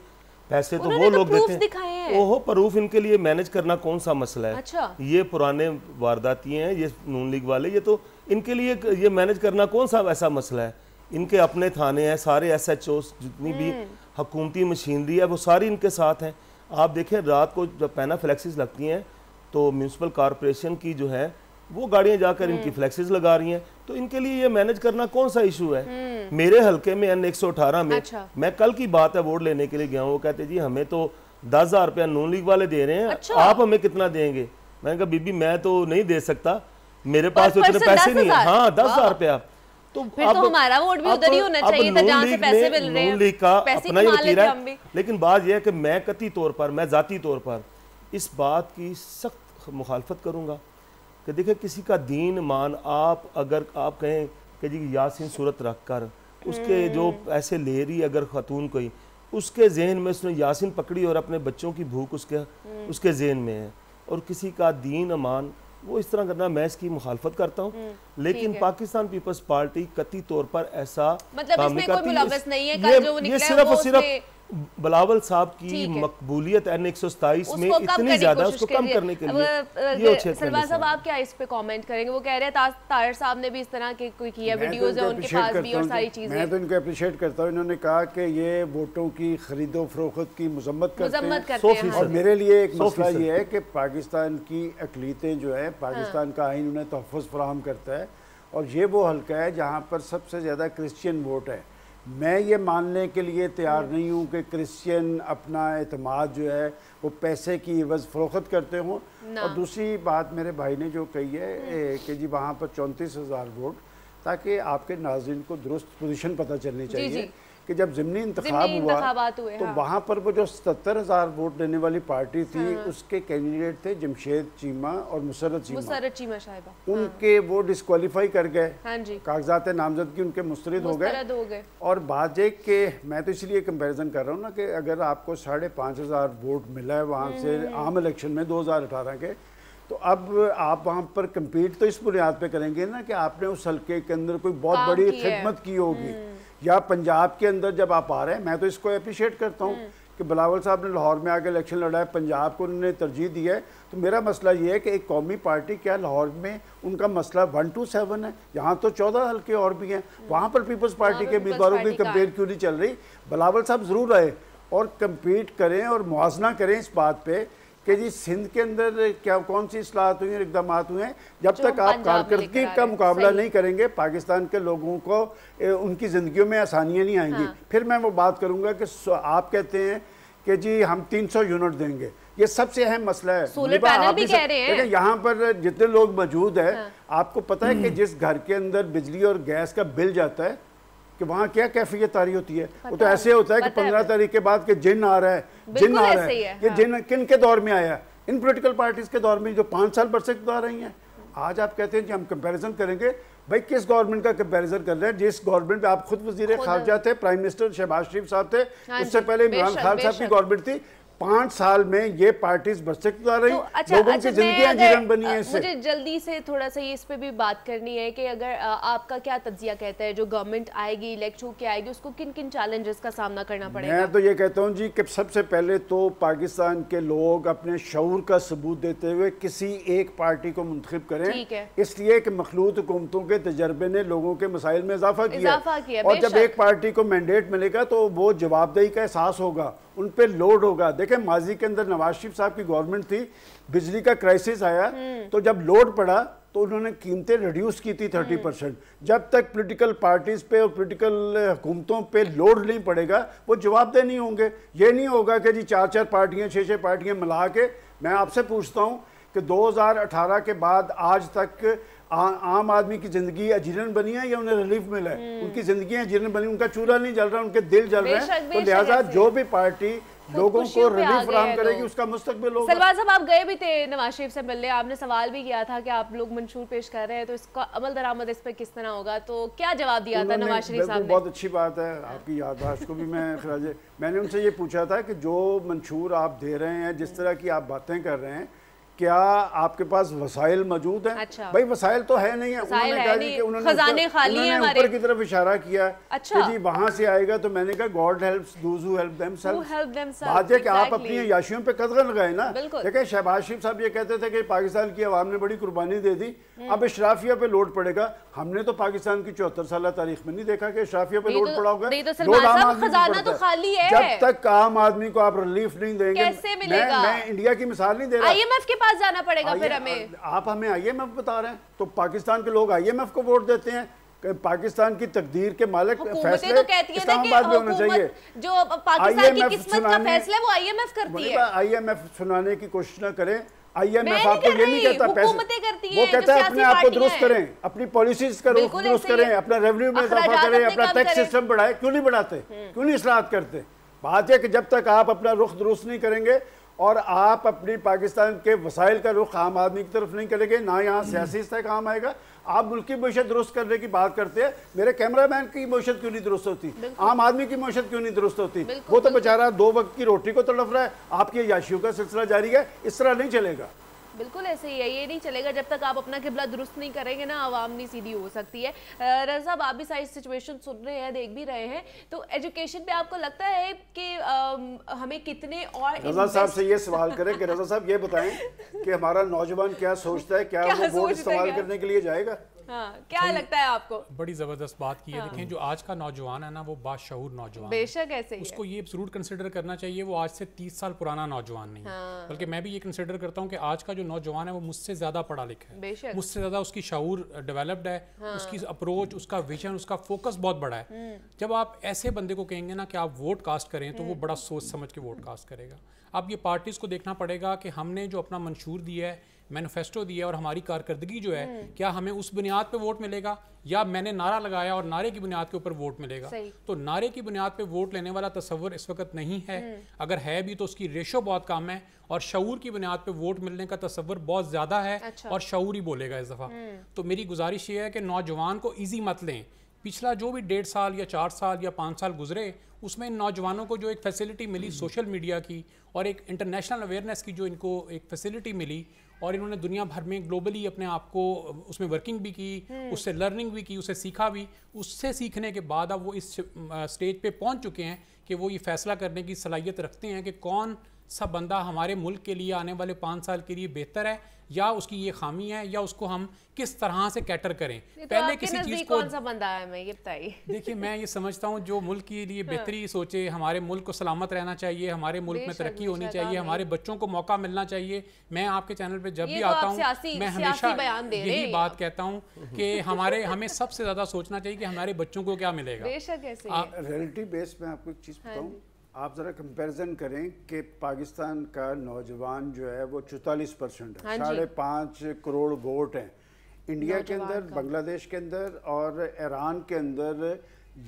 पैसे तो वो लोग देते हैं। ओहो, प्रूफ इनके लिए मैनेज करना कौन सा मसला है? अच्छा। ये पुराने वारदाती हैं, ये नून लीग वाले, ये तो इनके लिए ये मैनेज करना कौन सा ऐसा मसला है? इनके अपने थाने हैं, सारे एस एच ओ जितनी भी हुकूमती मशीनरी है वो सारी इनके साथ हैं। आप देखें रात को जब पैना फ्लैक्सिस लगती हैं तो म्यूनसिपल कॉरपोरेशन की जो है वो गाड़ियां जाकर इनकी फ्लैक्सिस लगा रही हैं, तो इनके लिए ये मैनेज करना कौन सा इशू है? मेरे हलके में एन एक सौ अठारह में अच्छा। मैं कल की बात है वोट लेने के लिए गया हूँ, वो कहते जी हमें तो दस हजार रुपया नून लीग वाले दे रहे हैं, अच्छा। आप हमें कितना देंगे? मैंने कहा बीबी मैं तो नहीं दे सकता, मेरे पास तो इतने पैसे नहीं है। हाँ, दस हजार रुपया। तो फिर तो हमारा वोट भी उधर ही होना चाहिए था जहां से पैसे मिल रहे हैं। नून लीग का अपना ही वतीरा है, लेकिन बात यह है कि मैं कतई तौर पर, मैं जाती तौर पर इस बात की सख्त मुखालफत करूंगा कि देखिए किसी का दीन मान, आप अगर आप कहें कि जी यासीन सूरत रख कर उसके जो पैसे ले रही अगर खातून कोई, उसके जहन में उसने यासीन पकड़ी और अपने बच्चों की भूख उसके उसके जहन में है, और किसी का दीन मान वो इस तरह करना, मैं इसकी मुखालफत करता हूँ। लेकिन पाकिस्तान पीपल्स पार्टी कतई तौर पर ऐसा मतलब इसमें कोई मुलव्वस नहीं है। कल जो निकला सिर्फ और सिर्फ बिलावल साहब की मकबूलियत एन एक सौ सताईस में इतनी ज्यादा, उसको कम करने के लिए। सलमान साहब आप क्या इस पे कमेंट करेंगे? वो कह रहे हैं ताहिर साहब ने भी इस तरह के कोई किया, वीडियोस है उनके पास भी और सारी चीजें। मैं तो इनको अप्रिशिएट करता हूँ। इन्होंने कहा कि ये वोटों की खरीदो फरोख्त की मजम्मत करते हैं, और मेरे लिए एक मसला ये है कि पाकिस्तान की अकलीतें जो है, पाकिस्तान का आइन उन्हें तहफ़्फ़ुज़ फराहम करता है, और ये वो हल्का है जहाँ पर सबसे ज़्यादा क्रिश्चियन वोट है। मैं ये मानने के लिए तैयार नहीं हूँ कि क्रिश्चियन अपना एतमाद जो है वो पैसे की एवज़ फ़रोख्त करते हों। और दूसरी बात मेरे भाई ने जो कही है कि जी वहाँ पर चौंतीस हज़ार वोट, ताकि आपके नाज़रीन को दुरुस्त पोजीशन पता चलनी चाहिए कि जब ज़िमनी इंतखाब हुआ तो हाँ। वहाँ पर वो जो सत्तर हज़ार वोट देने वाली पार्टी थी, हाँ। उसके कैंडिडेट थे जमशेद चीमा और मुसर्रत चीमा, मुसर्रत चीमा साहिबा, उनके हाँ। वो डिस्क्वालीफाई कर गए, हाँ कागजात नामजदगी उनके मुस्तरद हो गए। और बात एक के मैं तो इसलिए कंपेरिजन कर रहा हूँ ना कि अगर आपको साढ़े पाँच हज़ार वोट मिला है वहाँ से आम इलेक्शन में दो हज़ार अठारह के, तो अब आप वहाँ पर कम्पीट तो इस बुनियाद पे करेंगे ना कि आपने उस हल्के के अंदर कोई बहुत बड़ी खिदमत की होगी। या पंजाब के अंदर जब आप आ रहे हैं, मैं तो इसको अप्रिशिएट करता हूँ कि बिलावल साहब ने लाहौर में आके इलेक्शन लड़ा है, पंजाब को उन्होंने तरजीह दी है। तो मेरा मसला ये है कि एक कौमी पार्टी, क्या लाहौर में उनका मसला वन टू सेवन है? यहाँ तो चौदह हल्के और भी हैं, वहाँ पर पीपल्स पार्टी के उम्मीदवारों की कंपेयर क्यों नहीं चल रही? बिलावल साहब ज़रूर आए और कम्पीट करें और मुआवजना करें इस बात पर कि जी सिंध के अंदर क्या कौन सी इस्लाहत हुई हैं, इकदाम हुए हैं। जब तक आप कारकर्दगी का मुकाबला नहीं करेंगे, पाकिस्तान के लोगों को उनकी ज़िंदगियों में आसानियाँ नहीं आएंगी। हाँ। फिर मैं वो बात करूँगा कि आप कहते हैं कि जी हम तीन सौ यूनिट देंगे, ये सबसे अहम मसला है। सोलर पैनल भी कह रहे हैं। यहाँ पर जितने लोग मौजूद हैं, हाँ। आपको पता है कि जिस घर के अंदर बिजली और गैस का बिल जाता है कि वहाँ क्या कैफियत तारी होती है? वो तो ऐसे होता है कि पंद्रह तारीख के बाद के जिन आ रहा है, जिन आ रहा है, ये जिन किन के दौर में आया? इन पॉलिटिकल पार्टीज के दौर में जो पाँच साल बरसे आ रही हैं। आज आप कहते हैं कि हम कंपैरिजन करेंगे, भाई किस गवर्नमेंट का कंपैरिजन कर रहे हैं? जिस गवर्नमेंट में आप खुद वजीर खारजा थे, प्राइम मिनिस्टर शहबाज शरीफ साहब थे, उससे पहले इमरान खान साहब की गवर्नमेंट थी। पाँच साल में ये पार्टीज बरसे आ रही, तो अच्छा, लोगों अच्छा, की जिंदगियां जीवन बनी है इससे। मुझे जल्दी से थोड़ा सा ये इस पे भी बात करनी है कि अगर आ, आपका क्या तज्जिया कहता है जो गवर्नमेंट आएगी, इलेक्ट होके आएगी, उसको किन किन चैलेंजेस का सामना करना पड़ेगा? मैं तो ये कहता हूँ जी कि सबसे पहले तो पाकिस्तान के लोग अपने शऊर का सबूत देते हुए किसी एक पार्टी को मुंतखब करें, इसलिए कि मखलूत हुकूमतों के तजर्बे ने लोगों के मसाइल में इजाफा किया, और जब एक पार्टी को मैंडेट मिलेगा तो वो जवाबदेही का एहसास होगा, उन पे लोड होगा। देखें माजी के अंदर नवाज शरीफ साहब की गवर्नमेंट थी, बिजली का क्राइसिस आया तो जब लोड पड़ा तो उन्होंने कीमतें रिड्यूस की थी थर्टी परसेंट। जब तक पॉलिटिकल पार्टीज पे और पॉलिटिकल हुकूमतों पे लोड नहीं पड़ेगा वो जवाबदेह नहीं होंगे। ये नहीं होगा कि जी चार चार पार्टियां छः छः पार्टियां मिला के। मैं आपसे पूछता हूँ कि दो हज़ार अठारह के बाद आज तक आ, आम आदमी की जिंदगी अजीरन बनी है या उन्हें रिलीफ मिला है? उनकी जिंदगी अजीरन बनी, उनका चूल्हा नहीं जल रहा, उनके दिल जल रहे हैं। तो लिहाजा जो भी पार्टी लोगों को रिलीफ फराहम करेगी उसका मुस्तकबिल होगा। सलमान साहब आप गए भी थे नवाज शरीफ से मिलने, आपने सवाल भी किया था कि आप लोग मंशूर पेश कर रहे हैं तो इसका अमल दरामद इस पर किस तरह होगा, तो क्या जवाब दिया था नवाज शरीफ साहब ने? बहुत अच्छी बात है, आपकी याददाश्त को भी मैं खराज मैंने उनसे ये पूछा था कि जो मंशूर आप दे रहे हैं, जिस तरह की आप बातें कर रहे हैं, क्या आपके पास वसाइल मौजूद हैं? अच्छा। भाई वसाइल तो है नहीं है, उन्होंने कहा कि उन्होंने खजाने खाली हैं हमारे। ऊपर की तरफ इशारा किया अच्छा। कि जी वहां से आएगा, तो मैंने कहा God helps those who help themselves. बात है कि आप अपनी याशियों पे कदम लगाए ना। देखिए शहबाज शरीफ साहब ये कहते थे कि पाकिस्तान की आवाम ने बड़ी कुर्बानी दे दी, अब इशराफिया पे लोड पड़ेगा। हमने तो पाकिस्तान की चौहत्तर साल तारीख में नहीं देखा कि इशराफिया पे लोड पड़ा होगा। जब तक आम आदमी को आप रिलीफ नहीं देंगे, मैं इंडिया की मिसाल नहीं दे रहा, आईएमएफ के पास जाना पड़ेगा फिर हमें। आप हमें आईएमएफ बता रहे हैं, तो पाकिस्तान के लोग आईएमएफ को वोट देते हैं। पाकिस्तान की तकदीर के मालिक फैसले तो कहती है इस्लामाबाद में होना चाहिए। जो पाकिस्तान की किस्मत का फैसला है वो आईएमएफ करती है। आईएमएफ सुनाने की कोशिश न करें। आईएमएफ आपको ये नहीं कहता पैसे, वो कहता है अपने आप को दुरुस्त करें, अपनी पॉलिसीज का रुख दुरुस्त करें, अपना रेवेन्यू में इजाफा करें, अपना टैक्स सिस्टम बढ़ाए। क्यों नहीं बढ़ाते, क्यों नहीं इस्लाहत करते? बात है कि जब तक आप अपना रुख दुरुस्त नहीं करेंगे और आप अपनी पाकिस्तान के वसाइल का रुख आम आदमी की तरफ नहीं करेंगे, ना यहाँ सियासी इस्तेहकाम आएगा। आप मुल्क की मैशत दुरुस्त करने की बात करते हैं, मेरे कैमरामैन की मैशत क्यों नहीं दुरुस्त होती? आम आदमी की मैशत क्यों नहीं दुरुस्त होती? वो तो बेचारा दो वक्त की रोटी को तड़फ रहा है, आपकी याशियों का सिलसिला जारी है। इस तरह नहीं चलेगा। बिल्कुल ऐसे ही है, ये नहीं चलेगा जब तक आप अपना किबला दुरुस्त नहीं करेंगे ना, आवाम नहीं सीधी हो सकती है। रज़ा साहब आप भी सारी सिचुएशन सुन रहे हैं, देख भी रहे हैं, तो एजुकेशन पे आपको लगता है कि आ, हमें कितने और रज़ा साहब से ये सवाल करें कि रज़ा साहब ये बताएं कि हमारा नौजवान क्या सोचता है, क्या, क्या वो वोट इस्तेमाल करने के लिए जाएगा? हाँ, क्या लगता है आपको? बड़ी जबरदस्त बात की है। हाँ। देखें जो आज का नौजवान है ना, वो बाशऊर नौजवान, बेशक ऐसे ही उसको ये जरूर कंसिडर करना चाहिए वो आज से तीस साल पुराना नौजवान नहीं। हाँ। बल्कि मैं भी ये कंसिडर करता हूँ कि आज का जो नौजवान है वो मुझसे ज्यादा पढ़ा लिखा है, मुझसे ज्यादा उसकी शऊर डेवलप्ड है। हाँ। उसकी अप्रोच, उसका विजन, उसका फोकस बहुत बड़ा है। जब आप ऐसे बंदे को कहेंगे ना कि आप वोट कास्ट करें, तो वो बड़ा सोच समझ के वोट कास्ट करेगा। अब ये पार्टीज को देखना पड़ेगा कि हमने जो अपना मंशूर दिया है, मैनिफेस्टो दिया और हमारी कारकर्दगी जो है, क्या हमें उस बुनियाद पे वोट मिलेगा या मैंने नारा लगाया और नारे की बुनियाद के ऊपर वोट मिलेगा? तो नारे की बुनियाद पे वोट लेने वाला तस्वर इस वक्त नहीं है। अगर है भी तो उसकी रेशो बहुत कम है, और शऊर की बुनियाद पे वोट मिलने का तस्वर बहुत ज्यादा है। अच्छा। और शऊर ही बोलेगा इस दफा। तो मेरी गुजारिश ये है कि नौजवान को ईजी मत लें। पिछला जो भी डेढ़ साल या चार साल या पाँच साल गुजरे, उसमें इन नौजवानों को जो एक फैसिलिटी मिली सोशल मीडिया की और एक इंटरनेशनल अवेयरनेस की जो इनको एक फैसिलिटी मिली, और इन्होंने दुनिया भर में ग्लोबली अपने आप को उसमें वर्किंग भी की, उससे लर्निंग भी की, उससे सीखा भी। उससे सीखने के बाद अब वो इस स्टेज पे पहुंच चुके हैं कि वो ये फैसला करने की सलाहियत रखते हैं कि कौन सा बंदा हमारे मुल्क के लिए आने वाले पाँच साल के लिए बेहतर है, या उसकी ये खामी है, या उसको हम किस तरह से कैटर करें। तो पहले किसी चीज को कौन सा बंदा है, मैं ये बताइए। देखिए मैं ये समझता हूँ जो मुल्क के लिए बेहतरी सोचे, हमारे मुल्क को सलामत रहना चाहिए, हमारे मुल्क में तरक्की होनी चाहिए, हमारे बच्चों को मौका मिलना चाहिए। मैं आपके चैनल पे जब भी आता हूँ मैं हमेशा यही बात कहता हूँ कि हमारे हमें सबसे ज्यादा सोचना चाहिए कि हमारे बच्चों को क्या मिलेगा। रियलिटी बेस में आपको एक चीज बताऊँ, आप ज़रा कंपैरिजन करें कि पाकिस्तान का नौजवान जो है वो चौतालीस परसेंट है, साढ़े पाँच करोड़ वोट हैं। इंडिया के अंदर, बांग्लादेश के अंदर और ईरान के अंदर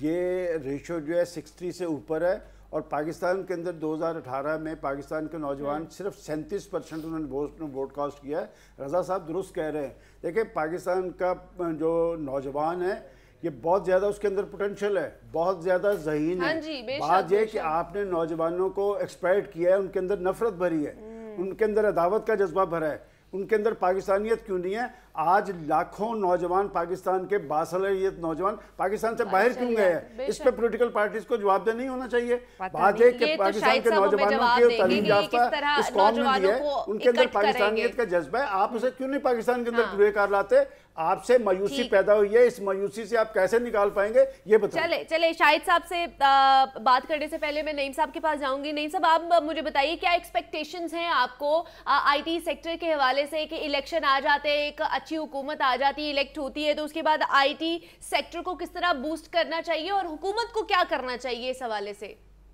ये रेशो जो है सिक्सटी से ऊपर है, और पाकिस्तान के अंदर दो हज़ार अठारह में पाकिस्तान के नौजवान सिर्फ सैंतीस परसेंट उन्होंने वोट वोट कास्ट किया है। रज़ा साहब दुरुस्त कह रहे हैं। देखिए पाकिस्तान का जो नौजवान है ये बहुत ज़्यादा, उसके अंदर पोटेंशियल है, बहुत ज़्यादा ज़हीन है। बात यह कि आपने नौजवानों को एक्सप्लॉइट किया है, उनके अंदर नफरत भरी है, उनके अंदर अदावत का जज्बा भरा है, उनके अंदर पाकिस्तानियत क्यों नहीं है? आज लाखों नौजवान पाकिस्तान के बासलाहियत नौजवान पाकिस्तान से बाहर क्यों गए हैं? इस पे पॉलिटिकल पार्टीज को जवाबदेह नहीं होना चाहिए। बात है कि पाकिस्तान के नौजवानों की तालीम याफ्ता इस कौम में दी है, उनके अंदर पाकिस्तानियत का जज्बा है। आप उसे क्यों नहीं पाकिस्तान के अंदर पूरे कर लाते? आपसे मायूसी पैदा हुई है, इस मायूसी से आप कैसे निकाल पाएंगे ये बताइए। चले चले शाहिद साहब से आ, बात करने से पहले मैं नईम साहब के पास जाऊंगी। नईम साहब आप मुझे बताइए क्या एक्सपेक्टेशंस हैं आपको आईटी सेक्टर के हवाले से कि इलेक्शन आ जाते हैं, एक अच्छी हुकूमत आ जाती है, इलेक्ट होती है, तो उसके बाद आईटी सेक्टर को किस तरह बूस्ट करना चाहिए और हुकूमत को क्या करना चाहिए इस हवाले से?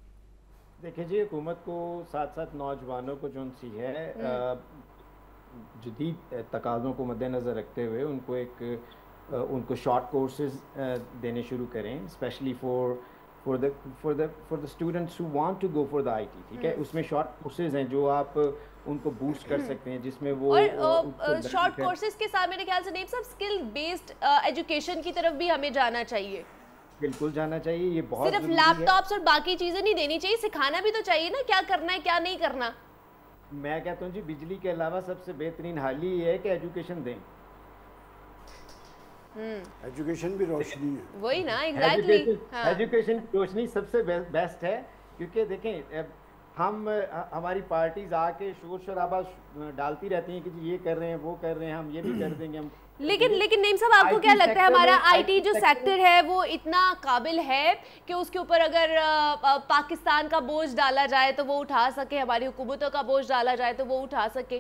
देखिए जी, हुकूमत को साथ साथ नौजवानों को जो सी है जदीद तकाज़ों को मद्देनज़र रखते हुए उनको एक उनको शॉर्ट कोर्सेज देने शुरू करें, specially for for the for the for the students who want to go for the IT. ठीक है, उसमें शॉर्ट कोर्सेज हैं जो आप उनको बूस्ट कर सकते हैं, जिसमें वो और शॉर्ट कोर्सेज के साथ मेरे ख्याल से नहीं सब स्किल बेस्ड एजुकेशन की तरफ भी हमें जाना चाहिए। बिल्कुल जाना चाहिए, ये बहुत सिर्फ लैपटॉप्स और बाकी चीजें नहीं देनी चाहिए, सिखाना भी तो चाहिए ना क्या करना है क्या नहीं करना। मैं कहता हूँ जी बिजली के अलावा सबसे बेहतरीन हाल ही है कि एजुकेशन दें। एजुकेशन भी रोशनी है, वही ना, एग्जैक्टली। हाँ। एजुकेशन की रोशनी सबसे बेस्ट है, क्योंकि देखें हम हमारी पार्टीज आके शोर शराबा डालती रहती हैं कि जी ये कर रहे हैं, वो कर रहे हैं, हम ये भी कर देंगे हम। लेकिन लेकिन नईम साहब, आपको क्या लगता है हमारा आईटी जो सेक्टर है वो इतना काबिल है कि उसके ऊपर अगर पाकिस्तान का बोझ डाला जाए तो वो उठा सके, हमारी हुकूमतों का बोझ डाला जाए तो वो उठा सके?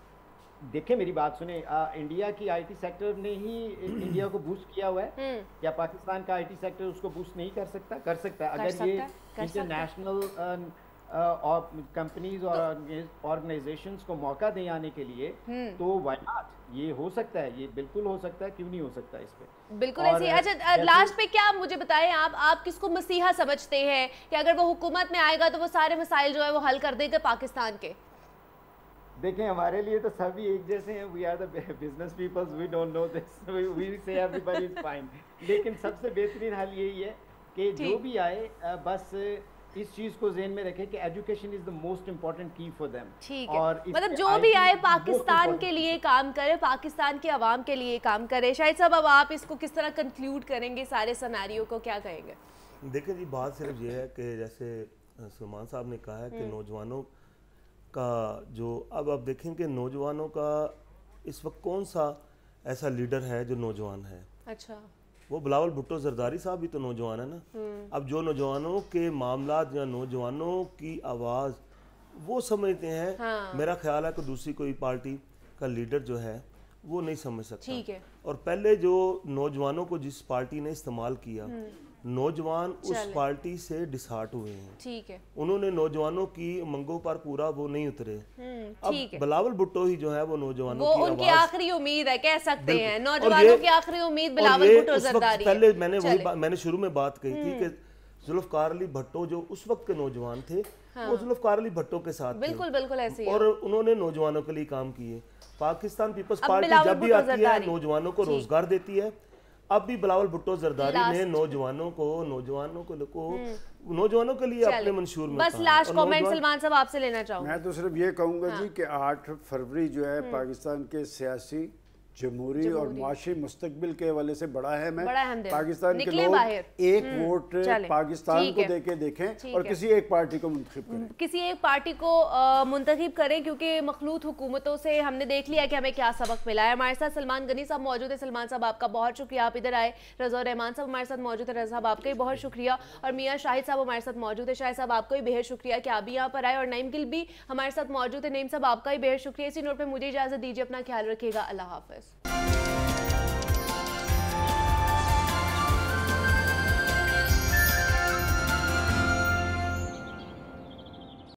देखिए मेरी बात सुने, आ, इंडिया की आईटी सेक्टर ने ही इंडिया को बूस्ट किया हुआ है। क्या पाकिस्तान का आईटी सेक्टर उसको बूस्ट नहीं कर सकता? कर सकता है। अगर ये इंटरनेशनल और कंपनीज और ऑर्गेनाइजेशंस को मौका दें आने के लिए, तो व्हाई नॉट? ये हो सकता है, ये बिल्कुल हो सकता है, क्यों नहीं हो सकता इस पे? बिल्कुल ऐसी। अच्छा, लास्ट पे क्या मुझे बताएं आप आप किसको मसीहा समझते हैं कि अगर वो हुकूमत में आएगा तो वो सारे मसाइल जो है वो हल कर देगा पाकिस्तान के? देखें, हमारे लिए तो सभी एक जैसे हैं। We are the business peoples, we don't know this, we say everybody is fine. लेकिन सबसे बेहतरीन हल यही है कि जो भी आए बस इस चीज को ज़हन में रखें कि education is the most important key for them. ठीक है, और मतलब जो भी आए पाकिस्तान के लिए काम करे, पाकिस्तान के अवाम के लिए काम करे। शायद साहब, अब आप इसको किस तरह कंक्लूड करेंगे, सारे सिनेरियो को क्या कहेंगे? देखिए जी, बात सिर्फ ये है कि जैसे सलमान साहब ने कहा है कि नौजवानों का जो अब आप देखें कि नौजवानों का इस वक्त कौन सा ऐसा लीडर है जो नौजवान है? अच्छा, वो बिलावल भुट्टो जरदारी साहब भी तो नौजवान है ना। अब जो नौजवानों के मामलात या नौजवानों की आवाज़ वो समझते हैं, हाँ। मेरा ख्याल है कि दूसरी कोई पार्टी का लीडर जो है वो नहीं समझ सकता। ठीक है। और पहले जो नौजवानों को जिस पार्टी ने इस्तेमाल किया, नौजवान उस पार्टी से डिसहार्ट हुए हैं। ठीक है। उन्होंने नौजवानों की मंगों पर पूरा वो नहीं उतरे। अब बिलावल भुट्टो ही जो है वो नौजवानों वो की उनकी आखिरी उम्मीद है, कह सकते हैं नौजवानों की आखिरी उम्मीद बिलावल भुट्टो जरदारी। पहले मैंने वही मैंने शुरू में बात कही थी कि जुल्फकार अली भट्टो जो उस वक्त के नौजवान थे, हाँ। वो जुल्फकार अली भट्टो के साथ बिल्कुल बिल्कुल ऐसे और उन्होंने नौजवानों के लिए काम किए। पाकिस्तान पीपल्स पार्टी जब भी आती है नौजवानों को रोजगार देती है। अब भी बिलावल भुट्टो जरदारी ने नौजवानों को नौजवानों को नौजवानों के लिए अपने मंशूर में बस लास्ट कमेंट सलमान साहब आपसे लेना चाहूंगा। मैं तो सिर्फ ये कहूंगा हाँ। जी कि आठ फरवरी जो है पाकिस्तान के सियासी, जमहूरी और माशी मुस्तकबिल के हवाले से बड़ा अहम है। पाकिस्तान के लोग एक वोट पाकिस्तान को देके देखें और किसी एक पार्टी को मुंतखब करें, किसी एक पार्टी को मुंतखब करें, क्योंकि मखलूत हुकूमतों से हमने देख लिया कि हमें क्या सबक मिला है। हमारे साथ सलमान गनी साहब मौजूद है। सलमान साहब आपका बहुत शुक्रिया, आप इधर आए। रज़ा रहमान साहब हमारे साथ मौजूद है। रज़ा साहब आपका भी बहुत शुक्रिया। और मियाँ शाहिद साहब हमारे साथ मौजूद है। शाहिद साहब आपको भी बेहद शुक्रिया कि आप भी यहाँ पर आए। और नईम गिल भी हमारे साथ मौजूद है। नईम साहब आपका भी बेहद शुक्रिया। इसी नोट पर मुझे इजाज़त दीजिए, अपना ख्याल रखिएगा। अल्लाह हाफ़िज़।